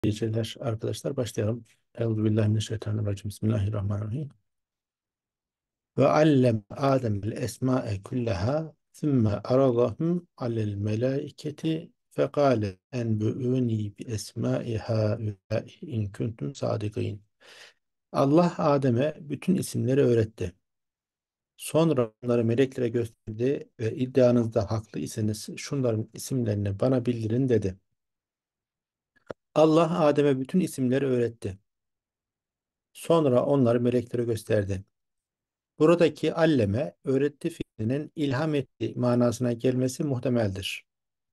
Geceler arkadaşlar başlayalım. Euzubillahimineşşeytanirracim. Bismillahirrahmanirrahim. Ve allem Adem'el esma'e kullaha thumma aradahum alel melaiketi fekale enbü'uni bi esma'i haulâi in kuntum sadikin. Allah Adem'e bütün isimleri öğretti. Sonra onları meleklere gösterdi ve iddianızda haklı iseniz şunların isimlerini bana bildirin dedi. Allah Adem'e bütün isimleri öğretti. Sonra onları meleklere gösterdi. Buradaki alleme öğretti fiilinin ilham etti manasına gelmesi muhtemeldir.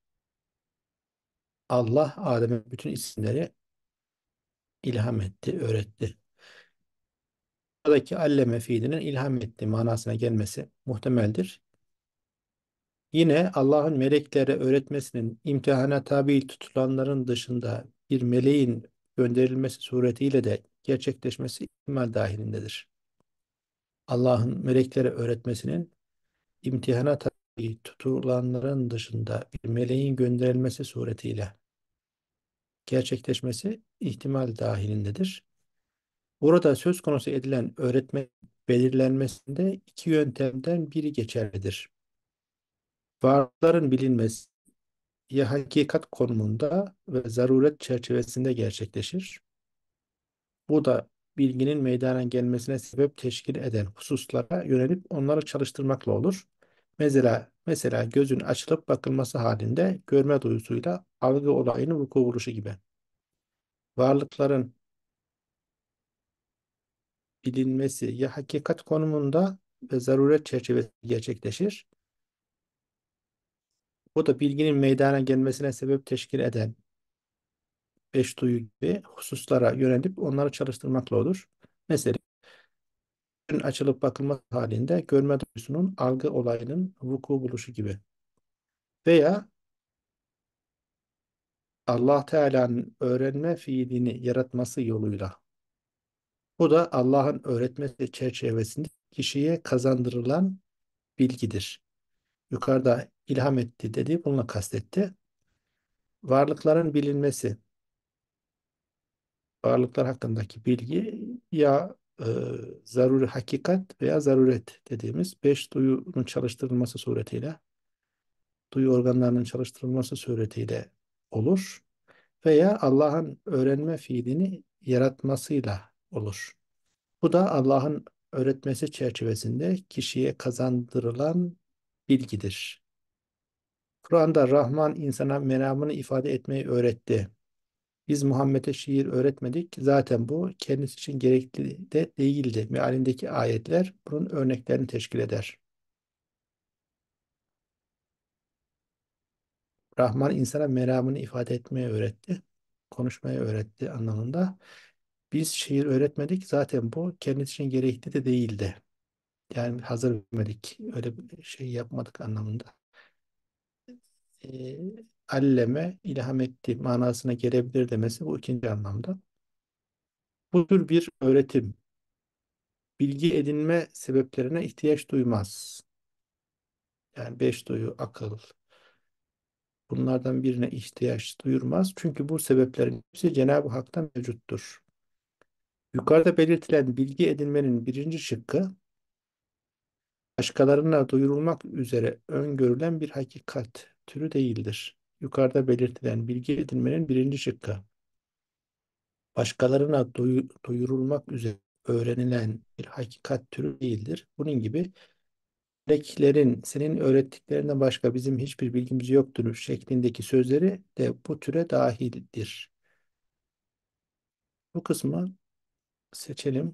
Allah Adem'e bütün isimleri ilham etti, öğretti. Buradaki alleme fiilinin ilham etti manasına gelmesi muhtemeldir. Yine Allah'ın meleklere öğretmesinin imtihana tabi tutulanların dışında bir meleğin gönderilmesi suretiyle de gerçekleşmesi ihtimal dahilindedir. Allah'ın meleklere öğretmesinin imtihana tabi tutulanların dışında bir meleğin gönderilmesi suretiyle gerçekleşmesi ihtimal dahilindedir. Burada söz konusu edilen öğretme belirlenmesinde iki yöntemden biri geçerlidir. Varlıkların bilinmesi ya hakikat konumunda ve zaruret çerçevesinde gerçekleşir. Bu da bilginin meydana gelmesine sebep teşkil eden hususlara yönelip onları çalıştırmakla olur. Mesela gözün açılıp bakılması halinde görme duyusuyla algı olayının vuku buluşu gibi. Varlıkların bilinmesi ya hakikat konumunda ve zaruret çerçevesinde gerçekleşir. Bu da bilginin meydana gelmesine sebep teşkil eden beş duyu gibi hususlara yönelip onları çalıştırmakla olur. Mesela gözün açılıp bakılması halinde görme duyusunun algı olayının vuku buluşu gibi. Veya Allah Teala'nın öğrenme fiilini yaratması yoluyla. Bu da Allah'ın öğretmesi çerçevesinde kişiye kazandırılan bilgidir. Yukarıda ilham etti dedi, bununla kastetti. Varlıkların bilinmesi, varlıklar hakkındaki bilgi ya zaruri hakikat veya zaruret dediğimiz beş duyunun çalıştırılması suretiyle, duyu organlarının çalıştırılması suretiyle olur veya Allah'ın öğrenme fiilini yaratmasıyla olur. Bu da Allah'ın öğretmesi çerçevesinde kişiye kazandırılan bilgidir. Kur'an'da Rahman insana meramını ifade etmeyi öğretti. Biz Muhammed'e şiir öğretmedik. Zaten bu kendisi için gerekli de değildi. Mealindeki ayetler bunun örneklerini teşkil eder. Rahman insana meramını ifade etmeyi öğretti. Konuşmayı öğretti anlamında. Biz şiir öğretmedik. Zaten bu kendisi için gerekli de değildi. Yani hazır vermedik. Öyle bir şey yapmadık anlamında. e, alleme, ilham etti manasına gelebilir demesi bu ikinci anlamda. Bu tür bir öğretim, bilgi edinme sebeplerine ihtiyaç duymaz. Yani beş duyu, akıl, bunlardan birine ihtiyaç duyurmaz. Çünkü bu sebeplerin hepsi Cenab-ı Hak'ta mevcuttur. Yukarıda belirtilen bilgi edinmenin birinci şıkkı, başkalarına duyurulmak üzere öngörülen bir hakikat türü değildir. Yukarıda belirtilen bilgi edinmenin birinci şıkkı, başkalarına duyurulmak üzere öğrenilen bir hakikat türü değildir. Bunun gibi meleklerin senin öğrettiklerinden başka bizim hiçbir bilgimiz yoktur şeklindeki sözleri de bu türe dahildir. Bu kısmı seçelim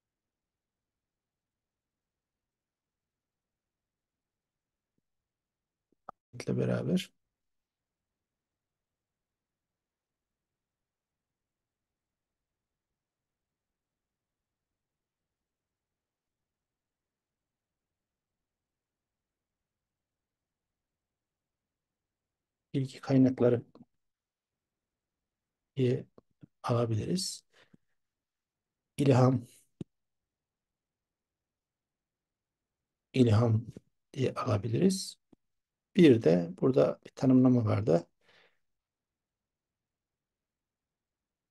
ile beraber. Bilgi kaynakları diye alabiliriz. İlham, ilham diye alabiliriz. Bir de burada bir tanımlama vardı.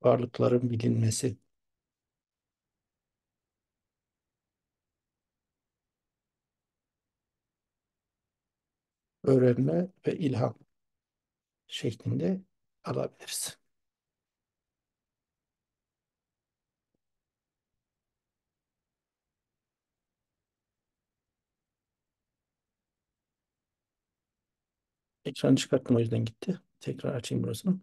varlıkların bilinmesi, öğrenme ve ilham şeklinde alabiliriz. Ekranı çıkarttım, o yüzden gitti. Tekrar açayım burasını.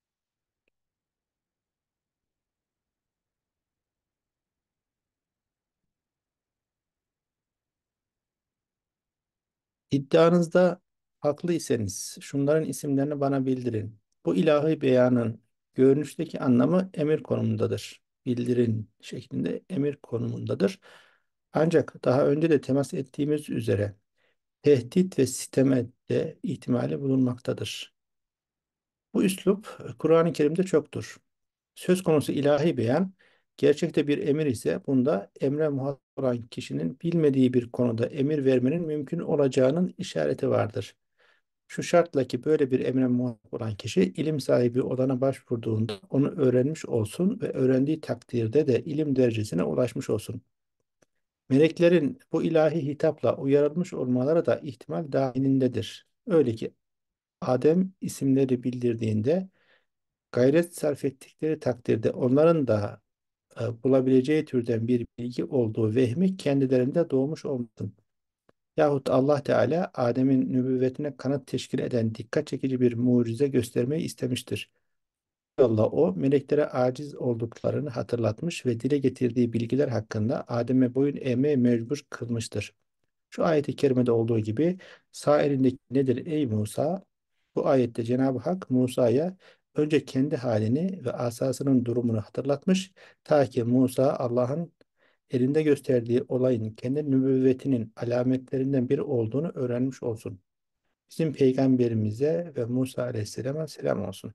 İddianızda haklıysanız şunların isimlerini bana bildirin. Bu ilahi beyanın görünüşteki anlamı emir konumundadır. Bildirin şeklinde emir konumundadır. Ancak daha önce de temas ettiğimiz üzere tehdit ve siteme de ihtimali bulunmaktadır. Bu üslup Kur'an-ı Kerim'de çoktur. Söz konusu ilahi beyan gerçekte bir emir ise bunda emre muhatap olan kişinin bilmediği bir konuda emir vermenin mümkün olacağının işareti vardır. Şu şartla ki böyle bir emre muhatap olan kişi ilim sahibi olana başvurduğunda onu öğrenmiş olsun ve öğrendiği takdirde de ilim derecesine ulaşmış olsun. Meleklerin bu ilahi hitapla uyarılmış olmaları da ihtimal dahilindedir. Öyle ki Adem isimleri bildirdiğinde gayret sarf ettikleri takdirde onların da bulabileceği türden bir bilgi olduğu vehmi kendilerinde doğmuş olmasın. Yahut Allah Teala Adem'in nübüvvetine kanıt teşkil eden dikkat çekici bir mucize göstermeyi istemiştir. Yolla o meleklere aciz olduklarını hatırlatmış ve dile getirdiği bilgiler hakkında Adem'e boyun eğmeye mecbur kılmıştır. Şu ayeti kerimede olduğu gibi sağ elindeki nedir ey Musa? Bu ayette Cenab-ı Hak Musa'ya önce kendi halini ve asasının durumunu hatırlatmış ta ki Musa Allah'ın elinde gösterdiği olayın kendi nübüvvetinin alametlerinden biri olduğunu öğrenmiş olsun. Bizim peygamberimize ve Musa Aleyhisselam'a selam olsun.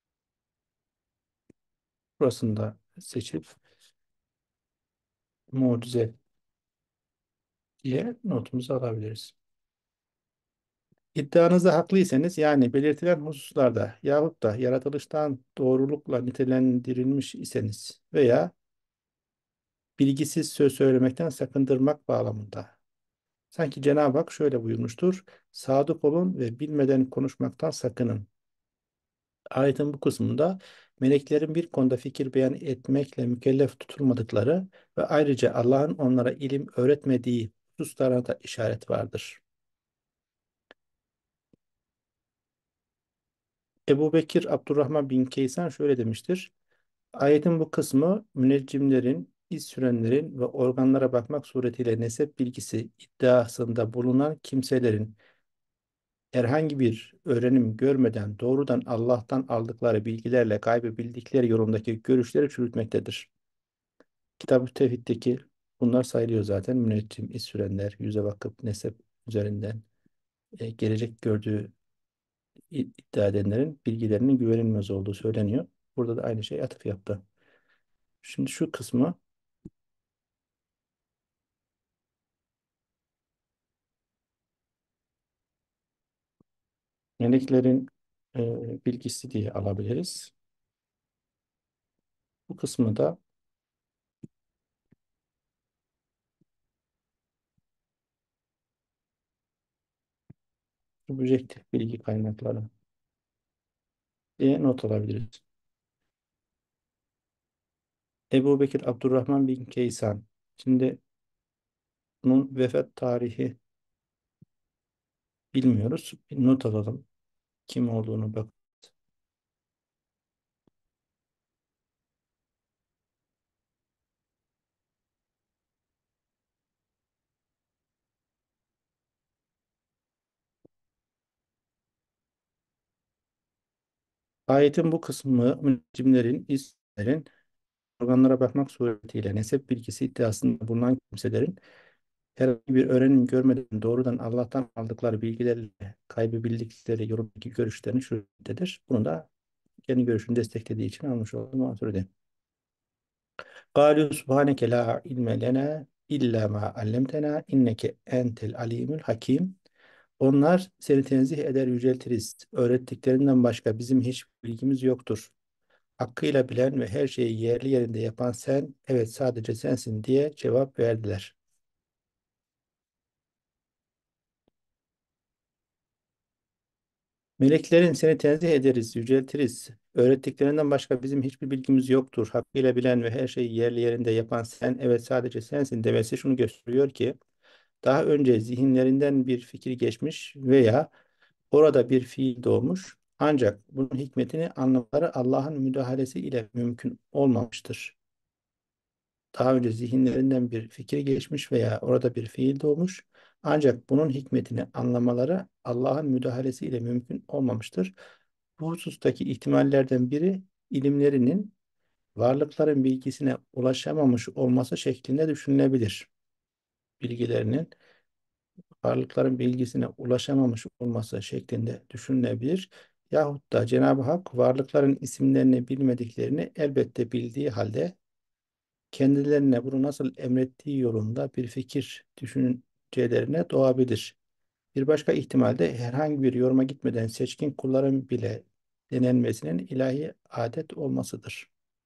Burasını da seçip mucize diye notumuzu alabiliriz. İddianızda haklıysanız yani belirtilen hususlarda yahut da yaratılıştan doğrulukla nitelendirilmiş iseniz veya bilgisiz söz söylemekten sakındırmak bağlamında. Sanki Cenab-ı Hak şöyle buyurmuştur. Sadık olun ve bilmeden konuşmaktan sakının. Ayetin bu kısmında meleklerin bir konuda fikir beyan etmekle mükellef tutulmadıkları ve ayrıca Allah'ın onlara ilim öğretmediği hususlara da işaret vardır. Ebu Bekir Abdurrahman bin Kaysan şöyle demiştir. Ayetin bu kısmı müneccimlerin, iz sürenlerin ve organlara bakmak suretiyle nesep bilgisi iddiasında bulunan kimselerin herhangi bir öğrenim görmeden doğrudan Allah'tan aldıkları bilgilerle gaybı bildikleri yolundaki görüşleri çürütmektedir. Kitab-ı Tevhid'deki bunlar sayılıyor zaten. Müneccim, iz sürenler, yüze bakıp nesep üzerinden gelecek gördüğü iddia edenlerin bilgilerinin güvenilmez olduğu söyleniyor. Burada da aynı şey atıf yaptı. Şimdi şu kısmı meleklerin bilgisi diye alabiliriz. Bu kısmı da subjektif bilgi kaynakları diye not alabiliriz. Ebu Bekir Abdurrahman bin Kaysan. Şimdi bunun vefat tarihi bilmiyoruz. Bir not alalım. Kim olduğunu bak. Ayetin bu kısmı müncimlerin, isimlerin organlara bakmak suretiyle nesep bilgisi iddiasında bulunan kimselerin herhangi bir öğrenim görmeden doğrudan Allah'tan aldıkları bilgilerle kaybedildikleri yolundaki görüşlerini şöyledir. Bunu da kendi görüşünü desteklediği için almış olduğum Maturidi. قالوا سبحانك لا علم لنا إلا ما علمتنا inneke entel alimul hakim. Onlar seni tenzih eder yüceltiriz. Öğrettiklerinden başka bizim hiç bilgimiz yoktur. hakkıyla bilen ve her şeyi yerli yerinde yapan sen, evet sadece sensin diye cevap verdiler. Meleklerin seni tenzih ederiz, yüceltiriz. Öğrettiklerinden başka bizim hiçbir bilgimiz yoktur. Hakkıyla bilen ve her şeyi yerli yerinde yapan sen, evet sadece sensin demesi şunu gösteriyor ki, daha önce zihinlerinden bir fikir geçmiş veya orada bir fiil doğmuş. Ancak bunun hikmetini anlamaları Allah'ın müdahalesi ile mümkün olmamıştır. Daha önce zihinlerinden bir fikir geçmiş veya orada bir fiil doğmuş. Ancak bunun hikmetini anlamaları Allah'ın müdahalesi ile mümkün olmamıştır. Bu husustaki ihtimallerden biri ilimlerinin varlıkların bilgisine ulaşamamış olması şeklinde düşünülebilir. Bilgilerinin varlıkların bilgisine ulaşamamış olması şeklinde düşünülebilir. Yahut da Cenab-ı Hak varlıkların isimlerini bilmediklerini elbette bildiği halde kendilerine bunu nasıl emrettiği yolunda bir fikir düşüncelerine doğabilir. Bir başka ihtimal de herhangi bir yoruma gitmeden seçkin kulların bile denenmesinin ilahi adet olmasıdır.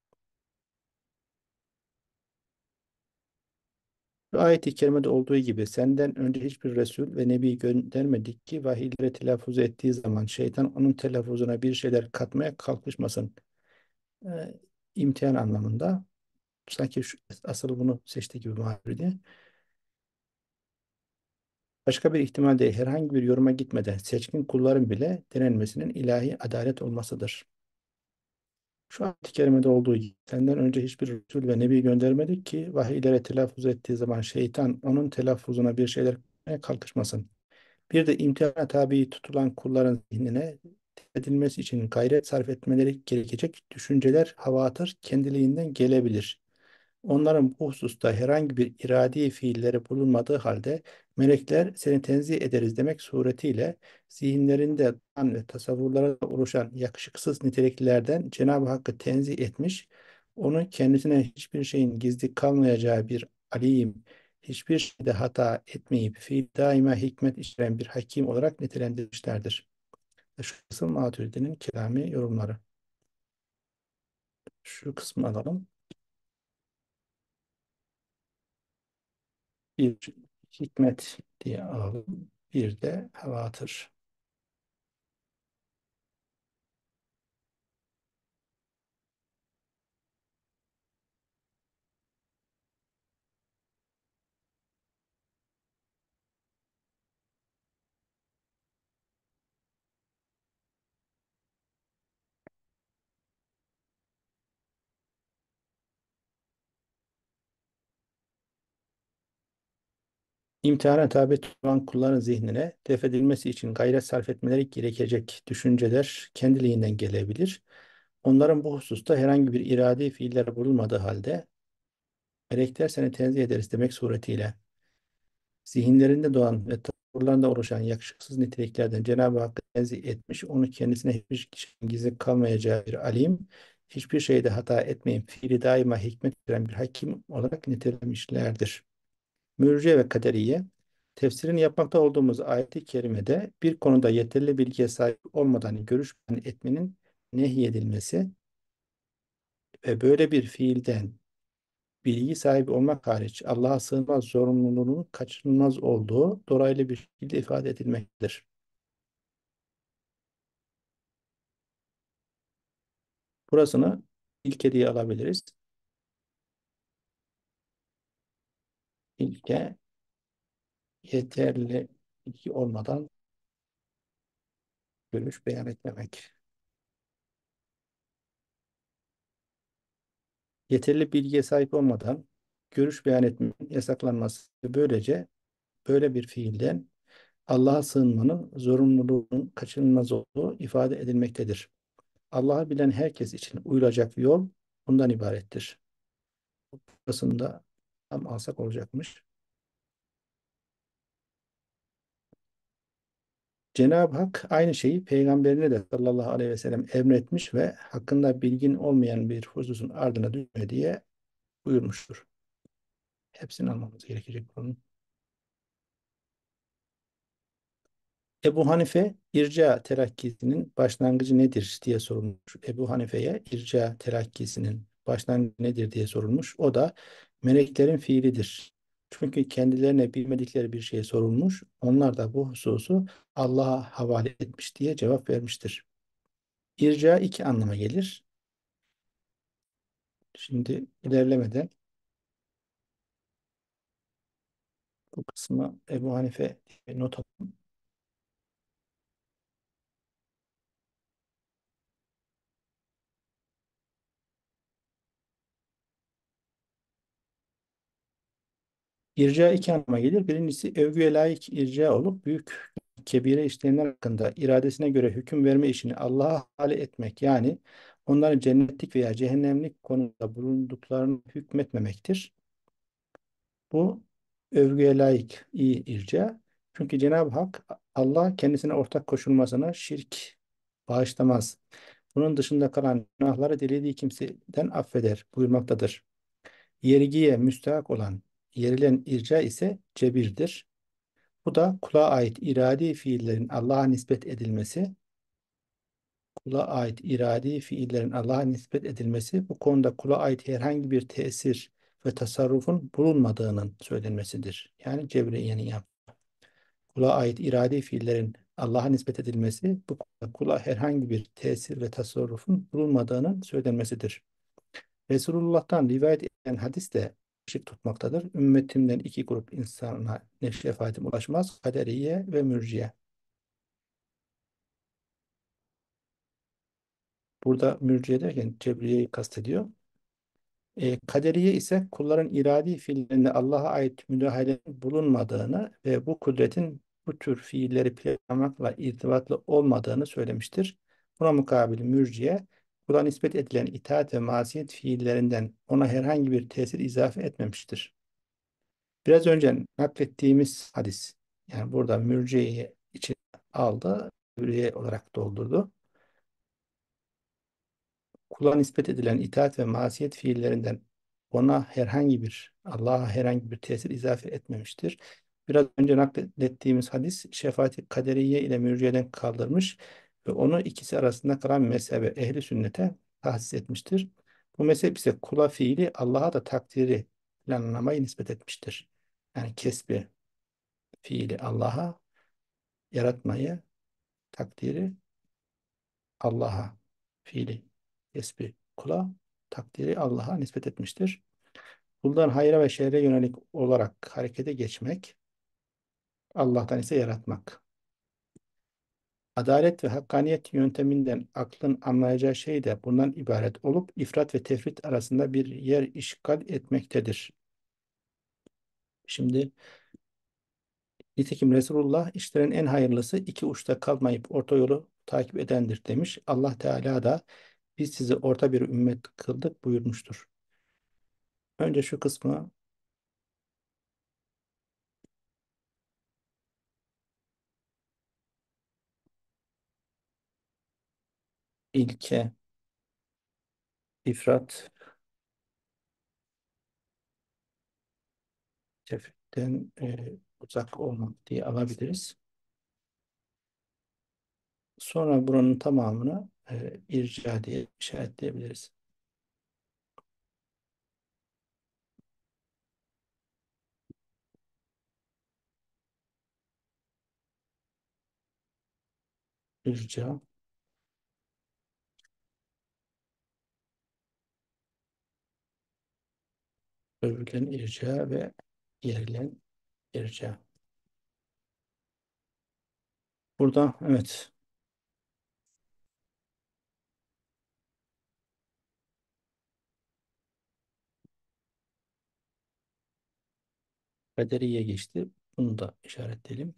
Bu ayet-i kerimede olduğu gibi senden önce hiçbir Resul ve Nebi göndermedik ki vahiyleri telaffuz ettiği zaman şeytan onun telaffuzuna bir şeyler katmaya kalkışmasın. Ee, imtihan anlamında. Sanki asıl bunu seçti gibi Maturidi. Başka bir ihtimal de herhangi bir yoruma gitmeden seçkin kulların bile denenmesinin ilahi adalet olmasıdır. Şu ayet-i kerimede olduğu gibi senden önce hiçbir Resul ve Nebi göndermedik ki vahiylere telaffuz ettiği zaman şeytan onun telaffuzuna bir şeyler katmaya kalkışmasın. Bir de imtihana tabi tutulan kulların zihnine edilmesi için gayret sarf etmeleri gerekecek düşünceler, havatır kendiliğinden gelebilir. Onların bu hususta herhangi bir iradi fiilleri bulunmadığı halde melekler seni tenzih ederiz demek suretiyle zihinlerinde ve tasavvurlara oluşan yakışıksız niteliklerden Cenab-ı Hakk'ı tenzih etmiş, onu kendisine hiçbir şeyin gizli kalmayacağı bir alim, hiçbir şeyde hata etmeyip fiil daima hikmet içeren bir hakim olarak nitelendirmişlerdir. Şu kısım Maturidi'nin kelami yorumları. Şu kısmı alalım. Bir hikmet diye alalım. Bir de hevatır. İmtihana tabi tutulan kulların zihnine def edilmesi için gayret sarf etmeleri gerekecek düşünceler kendiliğinden gelebilir. Onların bu hususta herhangi bir iradi fiiller bulunmadığı halde melekler seni tenzih ederiz demek suretiyle zihinlerinde doğan ve tavırlarında oluşan yakışıksız niteliklerden Cenab-ı Hakk'ı tenzih etmiş, onu kendisine hiçbir kişinin gizli kalmayacağı bir alim, hiçbir şeyde hata etmeyin, fiili daima hikmet veren bir hakim olarak nitelemişlerdir. Mürciye ve Kaderiye, tefsirini yapmakta olduğumuz ayet-i kerimede bir konuda yeterli bilgiye sahip olmadan görüş beyan etmenin nehyedilmesi ve böyle bir fiilden bilgi sahibi olmak hariç Allah'a sığınma zorunluluğunun kaçınılmaz olduğu dolaylı bir şekilde ifade edilmektedir. Burasını ilke diye alabiliriz. İlke yeterli bilgi olmadan görüş beyan etmemek. Yeterli bilgiye sahip olmadan görüş beyan etmenin yasaklanması ve böylece böyle bir fiilden Allah'a sığınmanın zorunluluğunun kaçınılmaz olduğu ifade edilmektedir. Allah'ı bilen herkes için uyulacak yol bundan ibarettir. Burasında tam alsak olacakmış. Cenab-ı Hak aynı şeyi peygamberine de sallallahu aleyhi ve sellem emretmiş ve hakkında bilgin olmayan bir hususun ardına düşme diye buyurmuştur. Hepsini almamız gerekecek bunun. Ebu Hanife irca telakkisinin başlangıcı nedir diye sorulmuş. Ebu Hanife'ye irca telakkisinin başlangıcı nedir diye sorulmuş. O da meleklerin fiilidir. Çünkü kendilerine bilmedikleri bir şey sorulmuş. Onlar da bu hususu Allah'a havale etmiş diye cevap vermiştir. İrca iki anlama gelir. Şimdi ilerlemeden bu kısmı Ebu Hanife not. İrca iki anlama gelir. Birincisi övgüye layık irca olup büyük kebire işleyenler hakkında iradesine göre hüküm verme işini Allah'a havale etmek. Yani onların cennetlik veya cehennemlik konumda bulunduklarını hükmetmemektir. Bu övgüye layık iyi irca. Çünkü Cenab-ı Hak Allah kendisine ortak koşulmasına şirk bağışlamaz. Bunun dışında kalan günahları dilediği kimseden affeder buyurmaktadır. Yergiye müstahak olan yerilen irca ise cebirdir. Bu da kula ait iradi fiillerin Allah'a nispet edilmesi, bu konuda kula ait herhangi bir tesir ve tasarrufun bulunmadığının söylenmesidir. Yani Cebriye'nin kula ait iradi fiillerin Allah'a nispet edilmesi, bu konuda kula herhangi bir tesir ve tasarrufun bulunmadığının söylenmesidir. Resulullah'tan rivayet edilen hadis de ışık tutmaktadır. Ümmetimden iki grup insana ne şefaatim ulaşmaz. Kaderiye ve mürciye. Burada mürciye derken Cebriye'yi kastediyor. Kaderiye ise kulların iradi fiillerinde Allah'a ait müdahale bulunmadığını ve bu kudretin bu tür fiilleri planlamakla irtibatlı olmadığını söylemiştir. Buna mukabil mürciye, kula nispet edilen itaat ve masiyet fiillerinden ona herhangi bir tesir izafe etmemiştir. Biraz önce naklettiğimiz hadis, yani burada mürciyeyi içine aldı, mürciye olarak doldurdu. Kula nispet edilen itaat ve masiyet fiillerinden Allah'a herhangi bir tesir izafe etmemiştir. Biraz önce naklettiğimiz hadis şefaati kaderiye ile mürciyeden kaldırmış ve onu ikisi arasında kalan mezhebe ehli sünnete tahsis etmiştir. Bu mezhep ise kula fiili Allah'a da takdiri planlamayı nispet etmiştir. Yani kesbi fiili Allah'a, yaratmayı, takdiri Allah'a, fiili kesbi kula, takdiri Allah'a nispet etmiştir. Bundan hayra ve şerre yönelik olarak harekete geçmek, Allah'tan ise yaratmak. Adalet ve hakkaniyet yönteminden aklın anlayacağı şey de bundan ibaret olup ifrat ve tefrit arasında bir yer işgal etmektedir. Şimdi nitekim Resulullah işlerin en hayırlısı iki uçta kalmayıp orta yolu takip edendir demiş. Allah Teala da biz sizi orta bir ümmet kıldık buyurmuştur. Önce şu kısmı ilke, ifrat, tefritten uzak olmak diye alabiliriz. Sonra buranın tamamını irca diye işaretleyebiliriz. İrca, övülen irca ve yerilen irca. Burada evet kaderiye geçti. Bunu da işaretleyelim.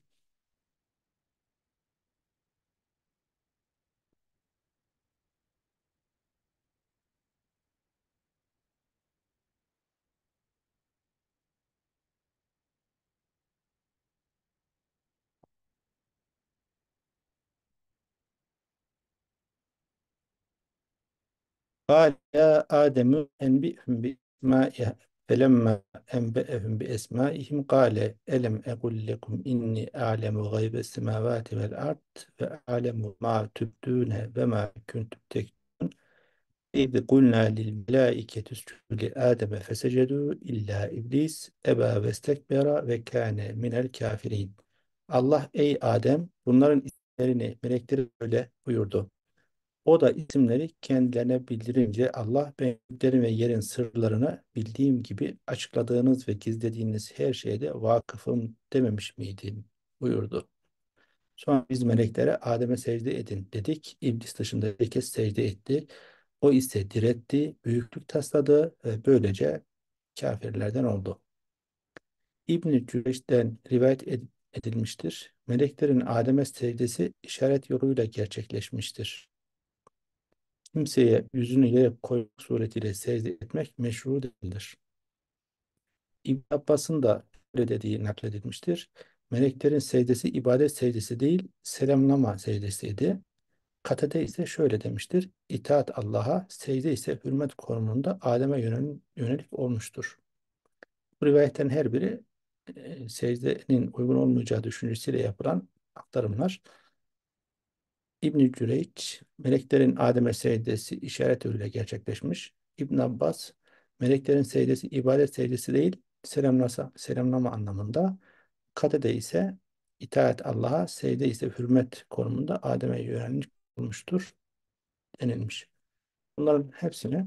Kâle Ademü enbi'hum bi Felemma enbe'ehum bi esmaihim kâle elem ekul lekum inni a'lemu gaybe semavati vel ard ve a'lemu ma tübdûne ve ma kuntum tektumun. İz kulna lil melâiketi iscudu li Adem'e fesecedû illa iblis eba ve istekbera ve kâne minel kafirin. Allah ey Adem bunların isimlerini melekleri öyle buyurdu. O da isimleri kendilerine bildirince Allah ben göklerin ve yerin sırlarını bildiğim gibi açıkladığınız ve gizlediğiniz her şeyde vakıfım dememiş miydin buyurdu. Sonra biz meleklere Adem'e secde edin dedik. İblis dışında herkes secde etti. O ise diretti, büyüklük tasladı ve böylece kafirlerden oldu. İbn-i Cüreyş'ten edilmiştir. Meleklerin Adem'e secdesi işaret yoluyla gerçekleşmiştir. Kimseye yüzünü yere koymak suretiyle secde etmek meşru değildir. İbn Abbas'ın da öyle dediği nakledilmiştir. Meleklerin secdesi ibadet secdesi değil, selamlama secdesiydi. Katade ise şöyle demiştir. İtaat Allah'a, secde ise hürmet konumunda Adem'e yönelik olmuştur. Bu rivayetlerin her biri secdenin uygun olmayacağı düşüncesiyle yapılan aktarımlar. İbn-i Cüreyç, meleklerin Adem'e secdesi işaret yoluyla gerçekleşmiş. İbn Abbas, meleklerin secdesi ibadet secdesi değil, selamlama anlamında. Katede ise itaat Allah'a, secde ise hürmet konumunda Adem'e yönelik olmuştur denilmiş. Bunların hepsini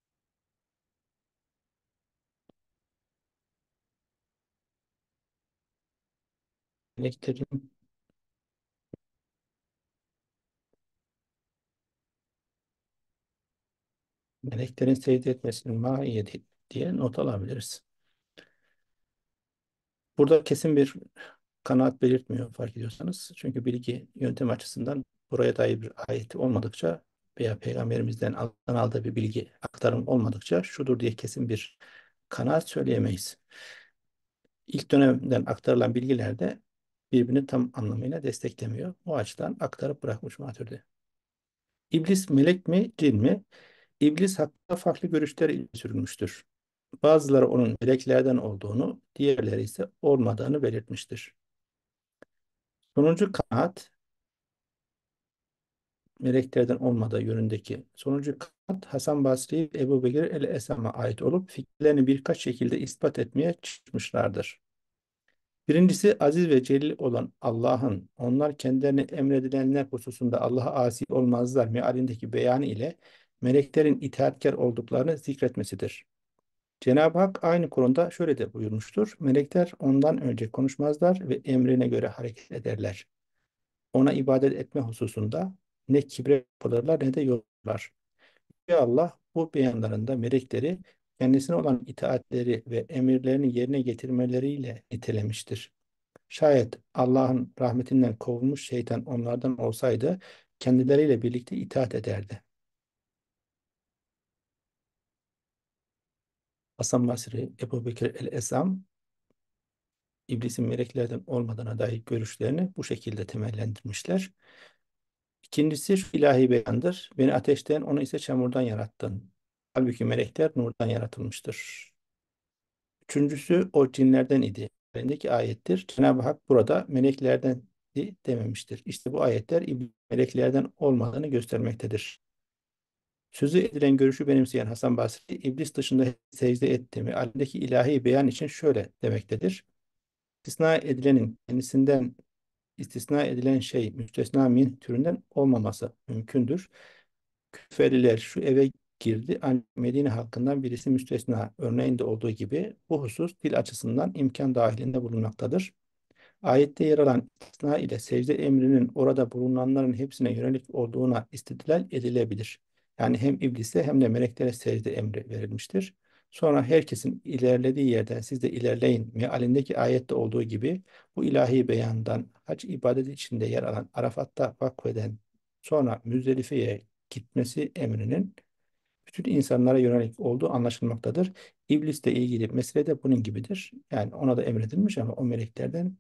meleklerin, meleklerin secde etmesinin mahiyeti diye not alabiliriz. Burada kesin bir kanaat belirtmiyor fark ediyorsanız. Çünkü bilgi yöntem açısından buraya dair bir ayeti olmadıkça veya peygamberimizden aldığı bir bilgi aktarım olmadıkça şudur diye kesin bir kanaat söyleyemeyiz. İlk dönemden aktarılan bilgiler de birbirini tam anlamıyla desteklemiyor. O açıdan aktarıp bırakmış Maturidi. İblis melek mi, cin mi? İblis hakkında farklı görüşler ileri sürülmüştür. Bazıları onun meleklerden olduğunu, diğerleri ise olmadığını belirtmiştir. Sonuncu kanaat, meleklerden olmadığı yönündeki sonuncu kanaat Hasan Basri ve Ebu Bekir el-Esam'a ait olup fikirlerini birkaç şekilde ispat etmeye çalışmışlardır. Birincisi aziz ve celil olan Allah'ın onlar kendilerine emredilenler hususunda Allah'a asi olmazlar mealindeki beyanı ile meleklerin itaatkar olduklarını zikretmesidir. Cenab-ı Hak aynı konuda şöyle de buyurmuştur. Melekler ondan önce konuşmazlar ve emrine göre hareket ederler. Ona ibadet etme hususunda ne kibre kapılırlar ne de yorulurlar. Ve Allah bu beyanlarında melekleri kendisine olan itaatleri ve emirlerini yerine getirmeleriyle nitelemiştir. Şayet Allah'ın rahmetinden kovulmuş şeytan onlardan olsaydı kendileriyle birlikte itaat ederdi. Hasan Basri, Ebu Bekir el-Esam, İblisin meleklerden olmadığına dair görüşlerini bu şekilde temellendirmişler. İkincisi şu ilahi beyandır. Beni ateşten, onu ise çamurdan yarattın. Halbuki melekler nurdan yaratılmıştır. Üçüncüsü o cinlerden idi. Bendeki ayettir. Cenab-ı Hak burada meleklerden dememiştir. İşte bu ayetler meleklerden olmadığını göstermektedir. Sözü edilen görüşü benimseyen Hasan Basri, iblis dışında secde etti mi? Alindeki ilahi beyan için şöyle demektedir. İstisna edilenin kendisinden istisna edilen şey müstesna min türünden olmaması mümkündür. Küfeliler şu eve girdi ancak Medine halkından birisi müstesna örneğinde olduğu gibi bu husus dil açısından imkan dahilinde bulunmaktadır. Ayette yer alan istisna ile secde emrinin orada bulunanların hepsine yönelik olduğuna istidlal edilebilir. Yani hem iblise hem de meleklere secde emri verilmiştir. Sonra herkesin ilerlediği yerden siz de ilerleyin mealindeki ayette olduğu gibi bu ilahi beyandan hac ibadeti içinde yer alan Arafat'ta vakfeden sonra Müzdelife'ye gitmesi emrinin bütün insanlara yönelik olduğu anlaşılmaktadır. İblisle ilgili mesele de bunun gibidir. Yani ona da emredilmiş ama o meleklerden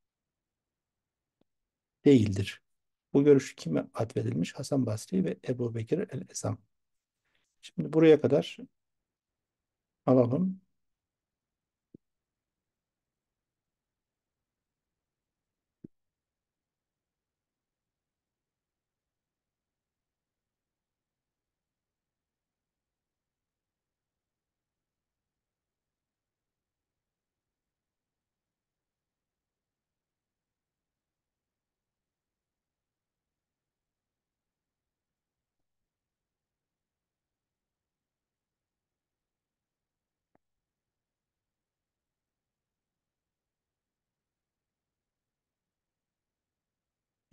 değildir. Bu görüş kime atfedilmiş? Hasan Basri ve Ebu Bekir el-Esam. Şimdi buraya kadar alalım.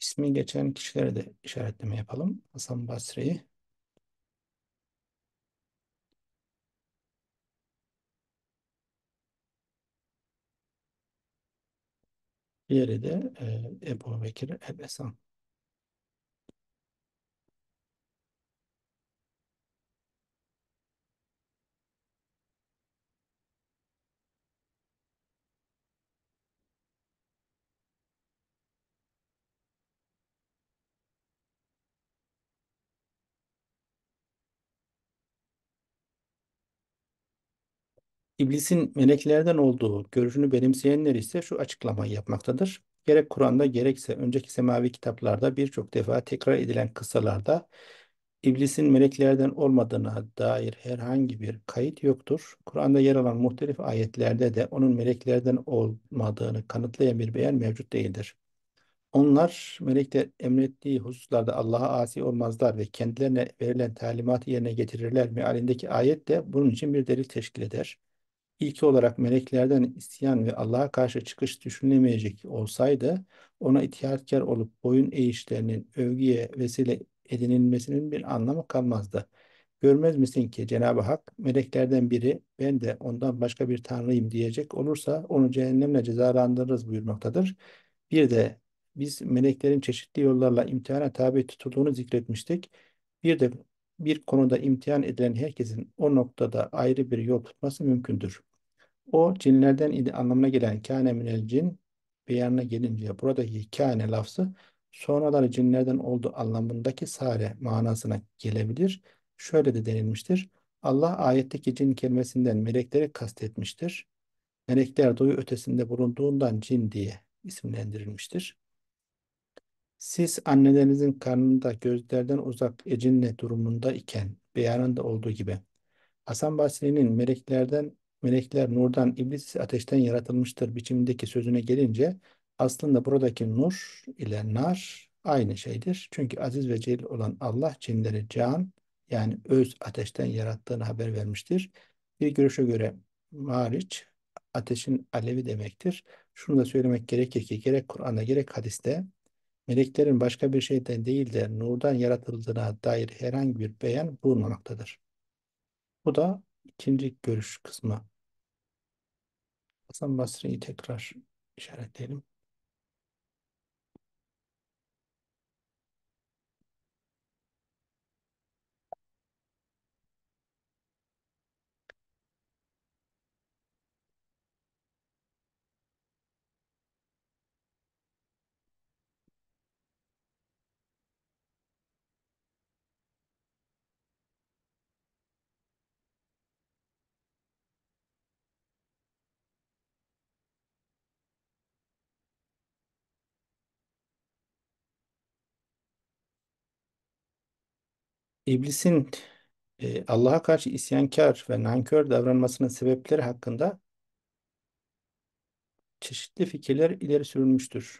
İsmi geçen kişilere de işaretleme yapalım. Hasan Basri'yi. Diğeri de Ebu Bekir el-Esam. İblisin meleklerden olduğu görüşünü benimseyenler ise şu açıklamayı yapmaktadır. Gerek Kur'an'da gerekse önceki semavi kitaplarda birçok defa tekrar edilen kıssalarda İblisin meleklerden olmadığına dair herhangi bir kayıt yoktur. Kur'an'da yer alan muhtelif ayetlerde de onun meleklerden olmadığını kanıtlayan bir beyan mevcut değildir. Onlar melekler emrettiği hususlarda Allah'a asi olmazlar ve kendilerine verilen talimatı yerine getirirler mealindeki ayet de bunun için bir delil teşkil eder. İlki olarak meleklerden isyan ve Allah'a karşı çıkış düşünülemeyecek olsaydı, ona itaatkar olup boyun eğişlerinin övgüye vesile edinilmesinin bir anlamı kalmazdı. Görmez misin ki Cenab-ı Hak meleklerden biri ben de ondan başka bir tanrıyım diyecek olursa onu cehennemle cezalandırırız buyurmaktadır. Bir de biz meleklerin çeşitli yollarla imtihana tabi tutulduğunu zikretmiştik. Bir de bir konuda imtihan edilen herkesin o noktada ayrı bir yol tutması mümkündür. O cinlerden idi anlamına gelen kâne minel cin beyanına gelince buradaki kâne lafzı sonraları cinlerden olduğu anlamındaki sare manasına gelebilir. Şöyle de denilmiştir. Allah ayetteki cin kelimesinden melekleri kastetmiştir. Melekler duyu ötesinde bulunduğundan cin diye isimlendirilmiştir. Siz annelerinizin karnında gözlerden uzak ecinle durumunda iken beyanında olduğu gibi Hasan Basri'nin melekler nurdan, iblis ise ateşten yaratılmıştır biçimindeki sözüne gelince aslında buradaki nur ile nar aynı şeydir. Çünkü aziz ve celil olan Allah cinleri can yani öz ateşten yarattığını haber vermiştir. Bir görüşe göre mariç ateşin alevi demektir. Şunu da söylemek gerekir ki gerek Kur'an'da gerek hadiste meleklerin başka bir şeyden değil de nurdan yaratıldığına dair herhangi bir beyan bulunmamaktadır. Bu da ikinci görüş kısmı. Hasan Basri'yi tekrar işaretleyelim. İblisin Allah'a karşı isyankar ve nankör davranmasının sebepleri hakkında çeşitli fikirler ileri sürülmüştür.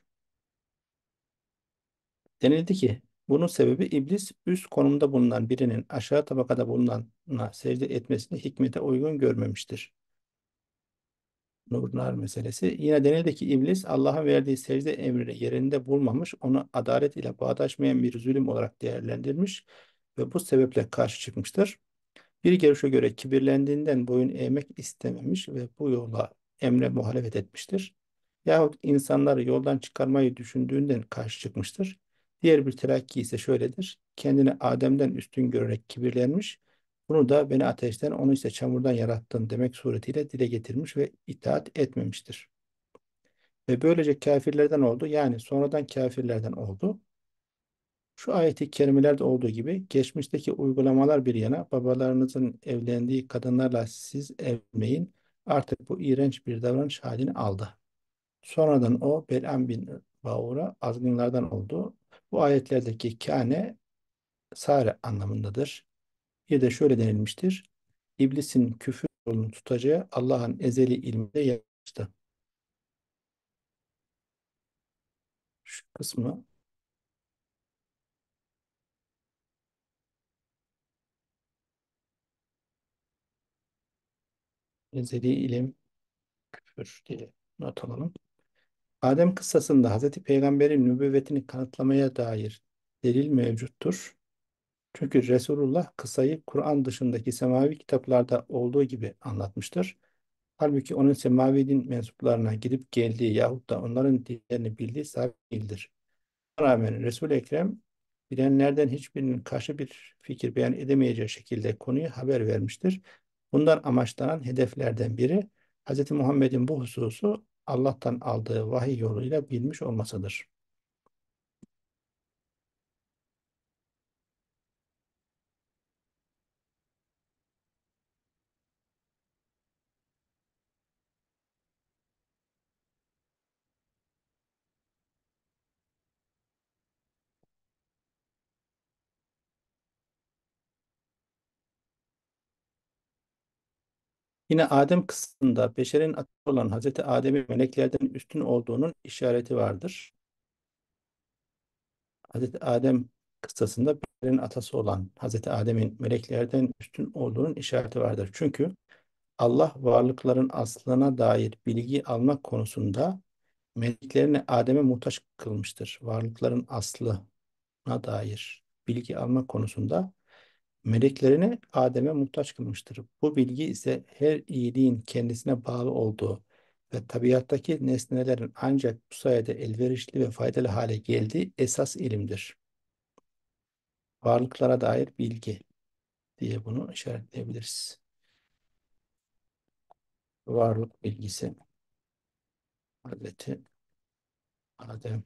Denildi ki bunun sebebi iblis üst konumda bulunan birinin aşağı tabakada bulunana secde etmesini hikmete uygun görmemiştir. Nur-nar meselesi. Yine denildi ki iblis Allah'ın verdiği secde emrini yerinde bulmamış, onu adalet ile bağdaşmayan bir zulüm olarak değerlendirmiş ve bu sebeple karşı çıkmıştır. Bir görüşe göre kibirlendiğinden boyun eğmek istememiş ve bu yola emre muhalefet etmiştir. Yahut insanları yoldan çıkarmayı düşündüğünden karşı çıkmıştır. Diğer bir telakki ise şöyledir. Kendini Adem'den üstün görerek kibirlenmiş. Bunu da beni ateşten, onu ise çamurdan yarattın demek suretiyle dile getirmiş ve itaat etmemiştir. Ve böylece kafirlerden oldu. Yani sonradan kafirlerden oldu. Şu ayeti kerimelerde olduğu gibi geçmişteki uygulamalar bir yana babalarınızın evlendiği kadınlarla siz evlenmeyin. Artık bu iğrenç bir davranış halini aldı. Sonradan o Bel'am bin Baur'a azgınlardan oldu. Bu ayetlerdeki kâne sare anlamındadır. Bir de şöyle denilmiştir. İblisin küfür yolunu tutacağı Allah'ın ezeli ilminde yazmıştı. Şu kısmı ezeli ilim küfür diye not alalım. Adem kıssasında Hazreti Peygamber'in nübüvvetini kanıtlamaya dair delil mevcuttur. Çünkü Resulullah kıssayı Kur'an dışındaki semavi kitaplarda olduğu gibi anlatmıştır. Halbuki onun semavi din mensuplarına gidip geldiği yahut da onların dillerini bildiği sabit değildir. Buna rağmen Resul-i Ekrem bilenlerden hiçbirinin karşı bir fikir beyan edemeyeceği şekilde konuyu haber vermiştir. Bundan amaçlanan hedeflerden biri Hz. Muhammed'in bu hususu Allah'tan aldığı vahiy yoluyla bilmiş olmasıdır. Yine Adem kısmında beşerin atası olan Hazreti Adem'in meleklerden üstün olduğunun işareti vardır. Hazreti Adem kıssasında beşerin atası olan Hazreti Adem'in meleklerden üstün olduğunun işareti vardır. Çünkü Allah varlıkların aslına dair bilgi almak konusunda meleklerini Adem'e muhtaç kılmıştır. Varlıkların aslına dair bilgi almak konusunda meleklerini Adem'e muhtaç kılmıştır. Bu bilgi ise her iyiliğin kendisine bağlı olduğu ve tabiattaki nesnelerin ancak bu sayede elverişli ve faydalı hale geldiği esas ilimdir. Varlıklara dair bilgi diye bunu işaretleyebiliriz. Varlık bilgisi Hazreti Adem.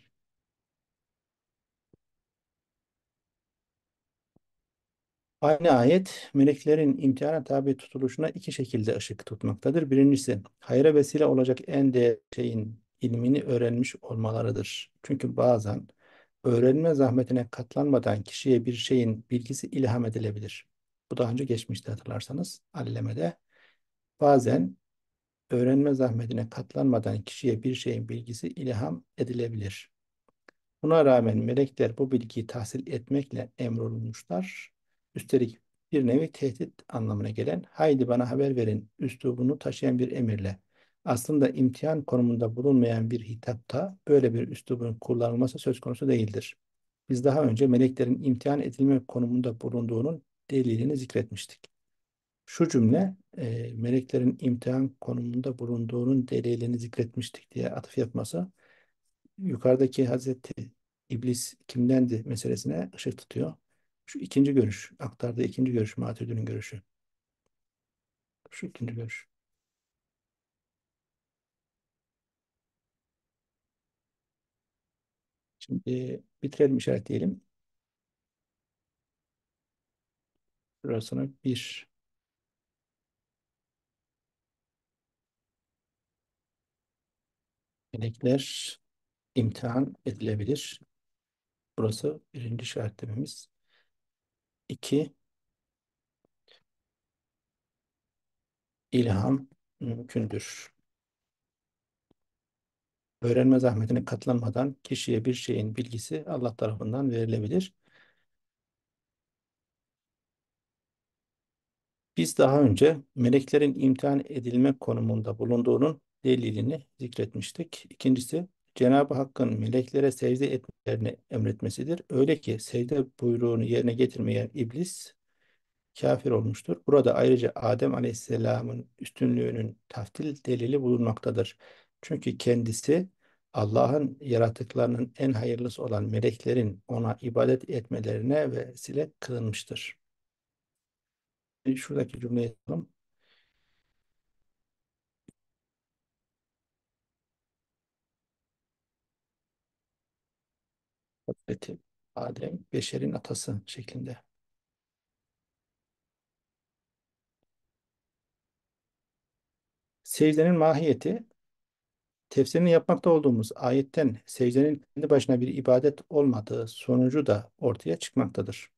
Aynı ayet meleklerin imtihana tabi tutuluşuna iki şekilde ışık tutmaktadır. Birincisi hayra vesile olacak en değerli şeyin ilmini öğrenmiş olmalarıdır. Çünkü bazen öğrenme zahmetine katlanmadan kişiye bir şeyin bilgisi ilham edilebilir. Bu daha önce geçmişte hatırlarsanız Alleme'de bazen öğrenme zahmetine katlanmadan kişiye bir şeyin bilgisi ilham edilebilir. Buna rağmen melekler bu bilgiyi tahsil etmekle emrolunmuşlar. Üstelik bir nevi tehdit anlamına gelen haydi bana haber verin üslubunu taşıyan bir emirle. Aslında imtihan konumunda bulunmayan bir hitapta böyle bir üslubun kullanılması söz konusu değildir. Biz daha önce meleklerin imtihan edilme konumunda bulunduğunun delilini zikretmiştik. Şu cümle meleklerin imtihan konumunda bulunduğunun delilini zikretmiştik diye atıf yapması yukarıdaki Hazreti İblis kimdendi meselesine ışık tutuyor. Şu ikinci görüş, aktardığı ikinci görüş, Maturidi'nin görüşü. Şu ikinci görüş. Şimdi bitirelim işaretleyelim. Burasına bir melekler imtihan edilebilir. Burası birinci işaretlememiz. İki, ilham mümkündür. Öğrenme zahmetine katlanmadan kişiye bir şeyin bilgisi Allah tarafından verilebilir. Biz daha önce meleklerin imtihan edilme konumunda bulunduğunun delilini zikretmiştik. İkincisi, Cenab-ı Hakk'ın meleklere secde etmelerini emretmesidir. Öyle ki secde buyruğunu yerine getirmeyen iblis kafir olmuştur. Burada ayrıca Adem Aleyhisselam'ın üstünlüğünün taftil delili bulunmaktadır. Çünkü kendisi Allah'ın yaratıklarının en hayırlısı olan meleklerin ona ibadet etmelerine vesile kılınmıştır. Şuradaki cümleyi yapalım. Hazreti Adem beşerin atası şeklinde. Secdenin mahiyeti tefsirini yapmakta olduğumuz ayetten secdenin kendi başına bir ibadet olmadığı sonucu da ortaya çıkmaktadır.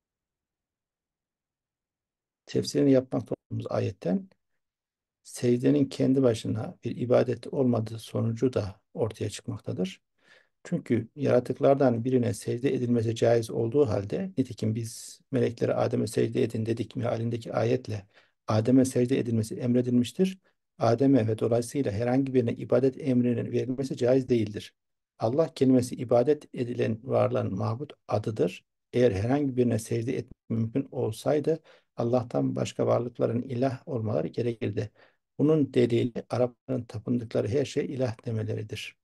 Tefsirini yapmakta olduğumuz ayetten secdenin kendi başına bir ibadet olmadığı sonucu da ortaya çıkmaktadır. Çünkü yaratıklardan birine secde edilmesi caiz olduğu halde nitekim biz meleklere Adem'e secde edin dedik mealindeki ayetle Adem'e secde edilmesi emredilmiştir. Adem'e ve dolayısıyla herhangi birine ibadet emrinin verilmesi caiz değildir. Allah kelimesi ibadet edilen varlığın mabut adıdır. Eğer herhangi birine secde etmek mümkün olsaydı Allah'tan başka varlıkların ilah olmaları gerekirdi. Bunun delili Arapların tapındıkları her şey ilah demeleridir.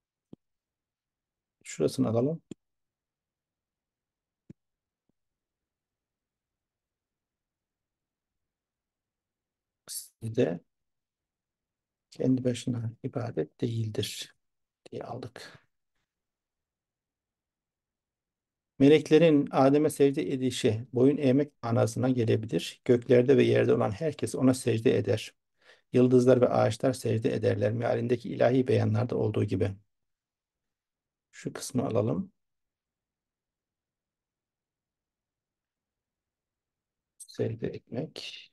Şurasını alalım. Secde kendi başına ibadet değildir diye aldık. Meleklerin Adem'e secde edişi boyun eğmek manasına gelebilir. Göklerde ve yerde olan herkes ona secde eder. Yıldızlar ve ağaçlar secde ederler. Mealindeki ilahi beyanlarda olduğu gibi. Şu kısmı alalım. Secde etmek,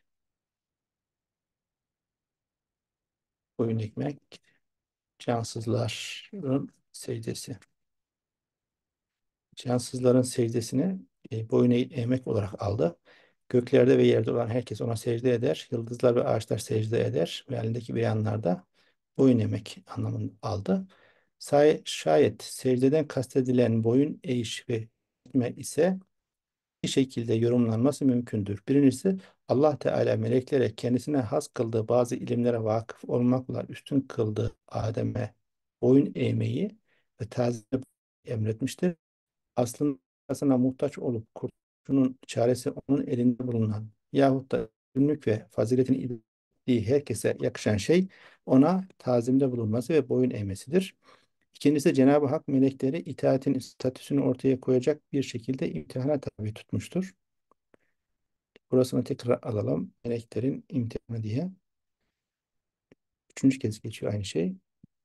boyun eğmek, cansızların secdesi. Cansızların secdesini boyun eğmek olarak aldı. Göklerde ve yerde olan herkes ona secde eder. Yıldızlar ve ağaçlar secde eder. Mealindeki beyanlarda boyun eğmek anlamını aldı. Şayet secdeden kastedilen boyun eğiş ve etme ise iki şekilde yorumlanması mümkündür. Birincisi Allah Teala meleklere kendisine has kıldığı bazı ilimlere vakıf olmakla üstün kıldığı Adem'e boyun eğmeyi ve tazim emretmiştir. Aslında sana muhtaç olup kurtuluşunun çaresi onun elinde bulunan yahut da üstünlük ve faziletin ildiği herkese yakışan şey ona tazimde bulunması ve boyun eğmesidir. İkincisi Cenab-ı Hak melekleri itaatin statüsünü ortaya koyacak bir şekilde imtihana tabi tutmuştur. Burasını tekrar alalım. Meleklerin imtihanı diye. Üçüncü kez geçiyor aynı şey.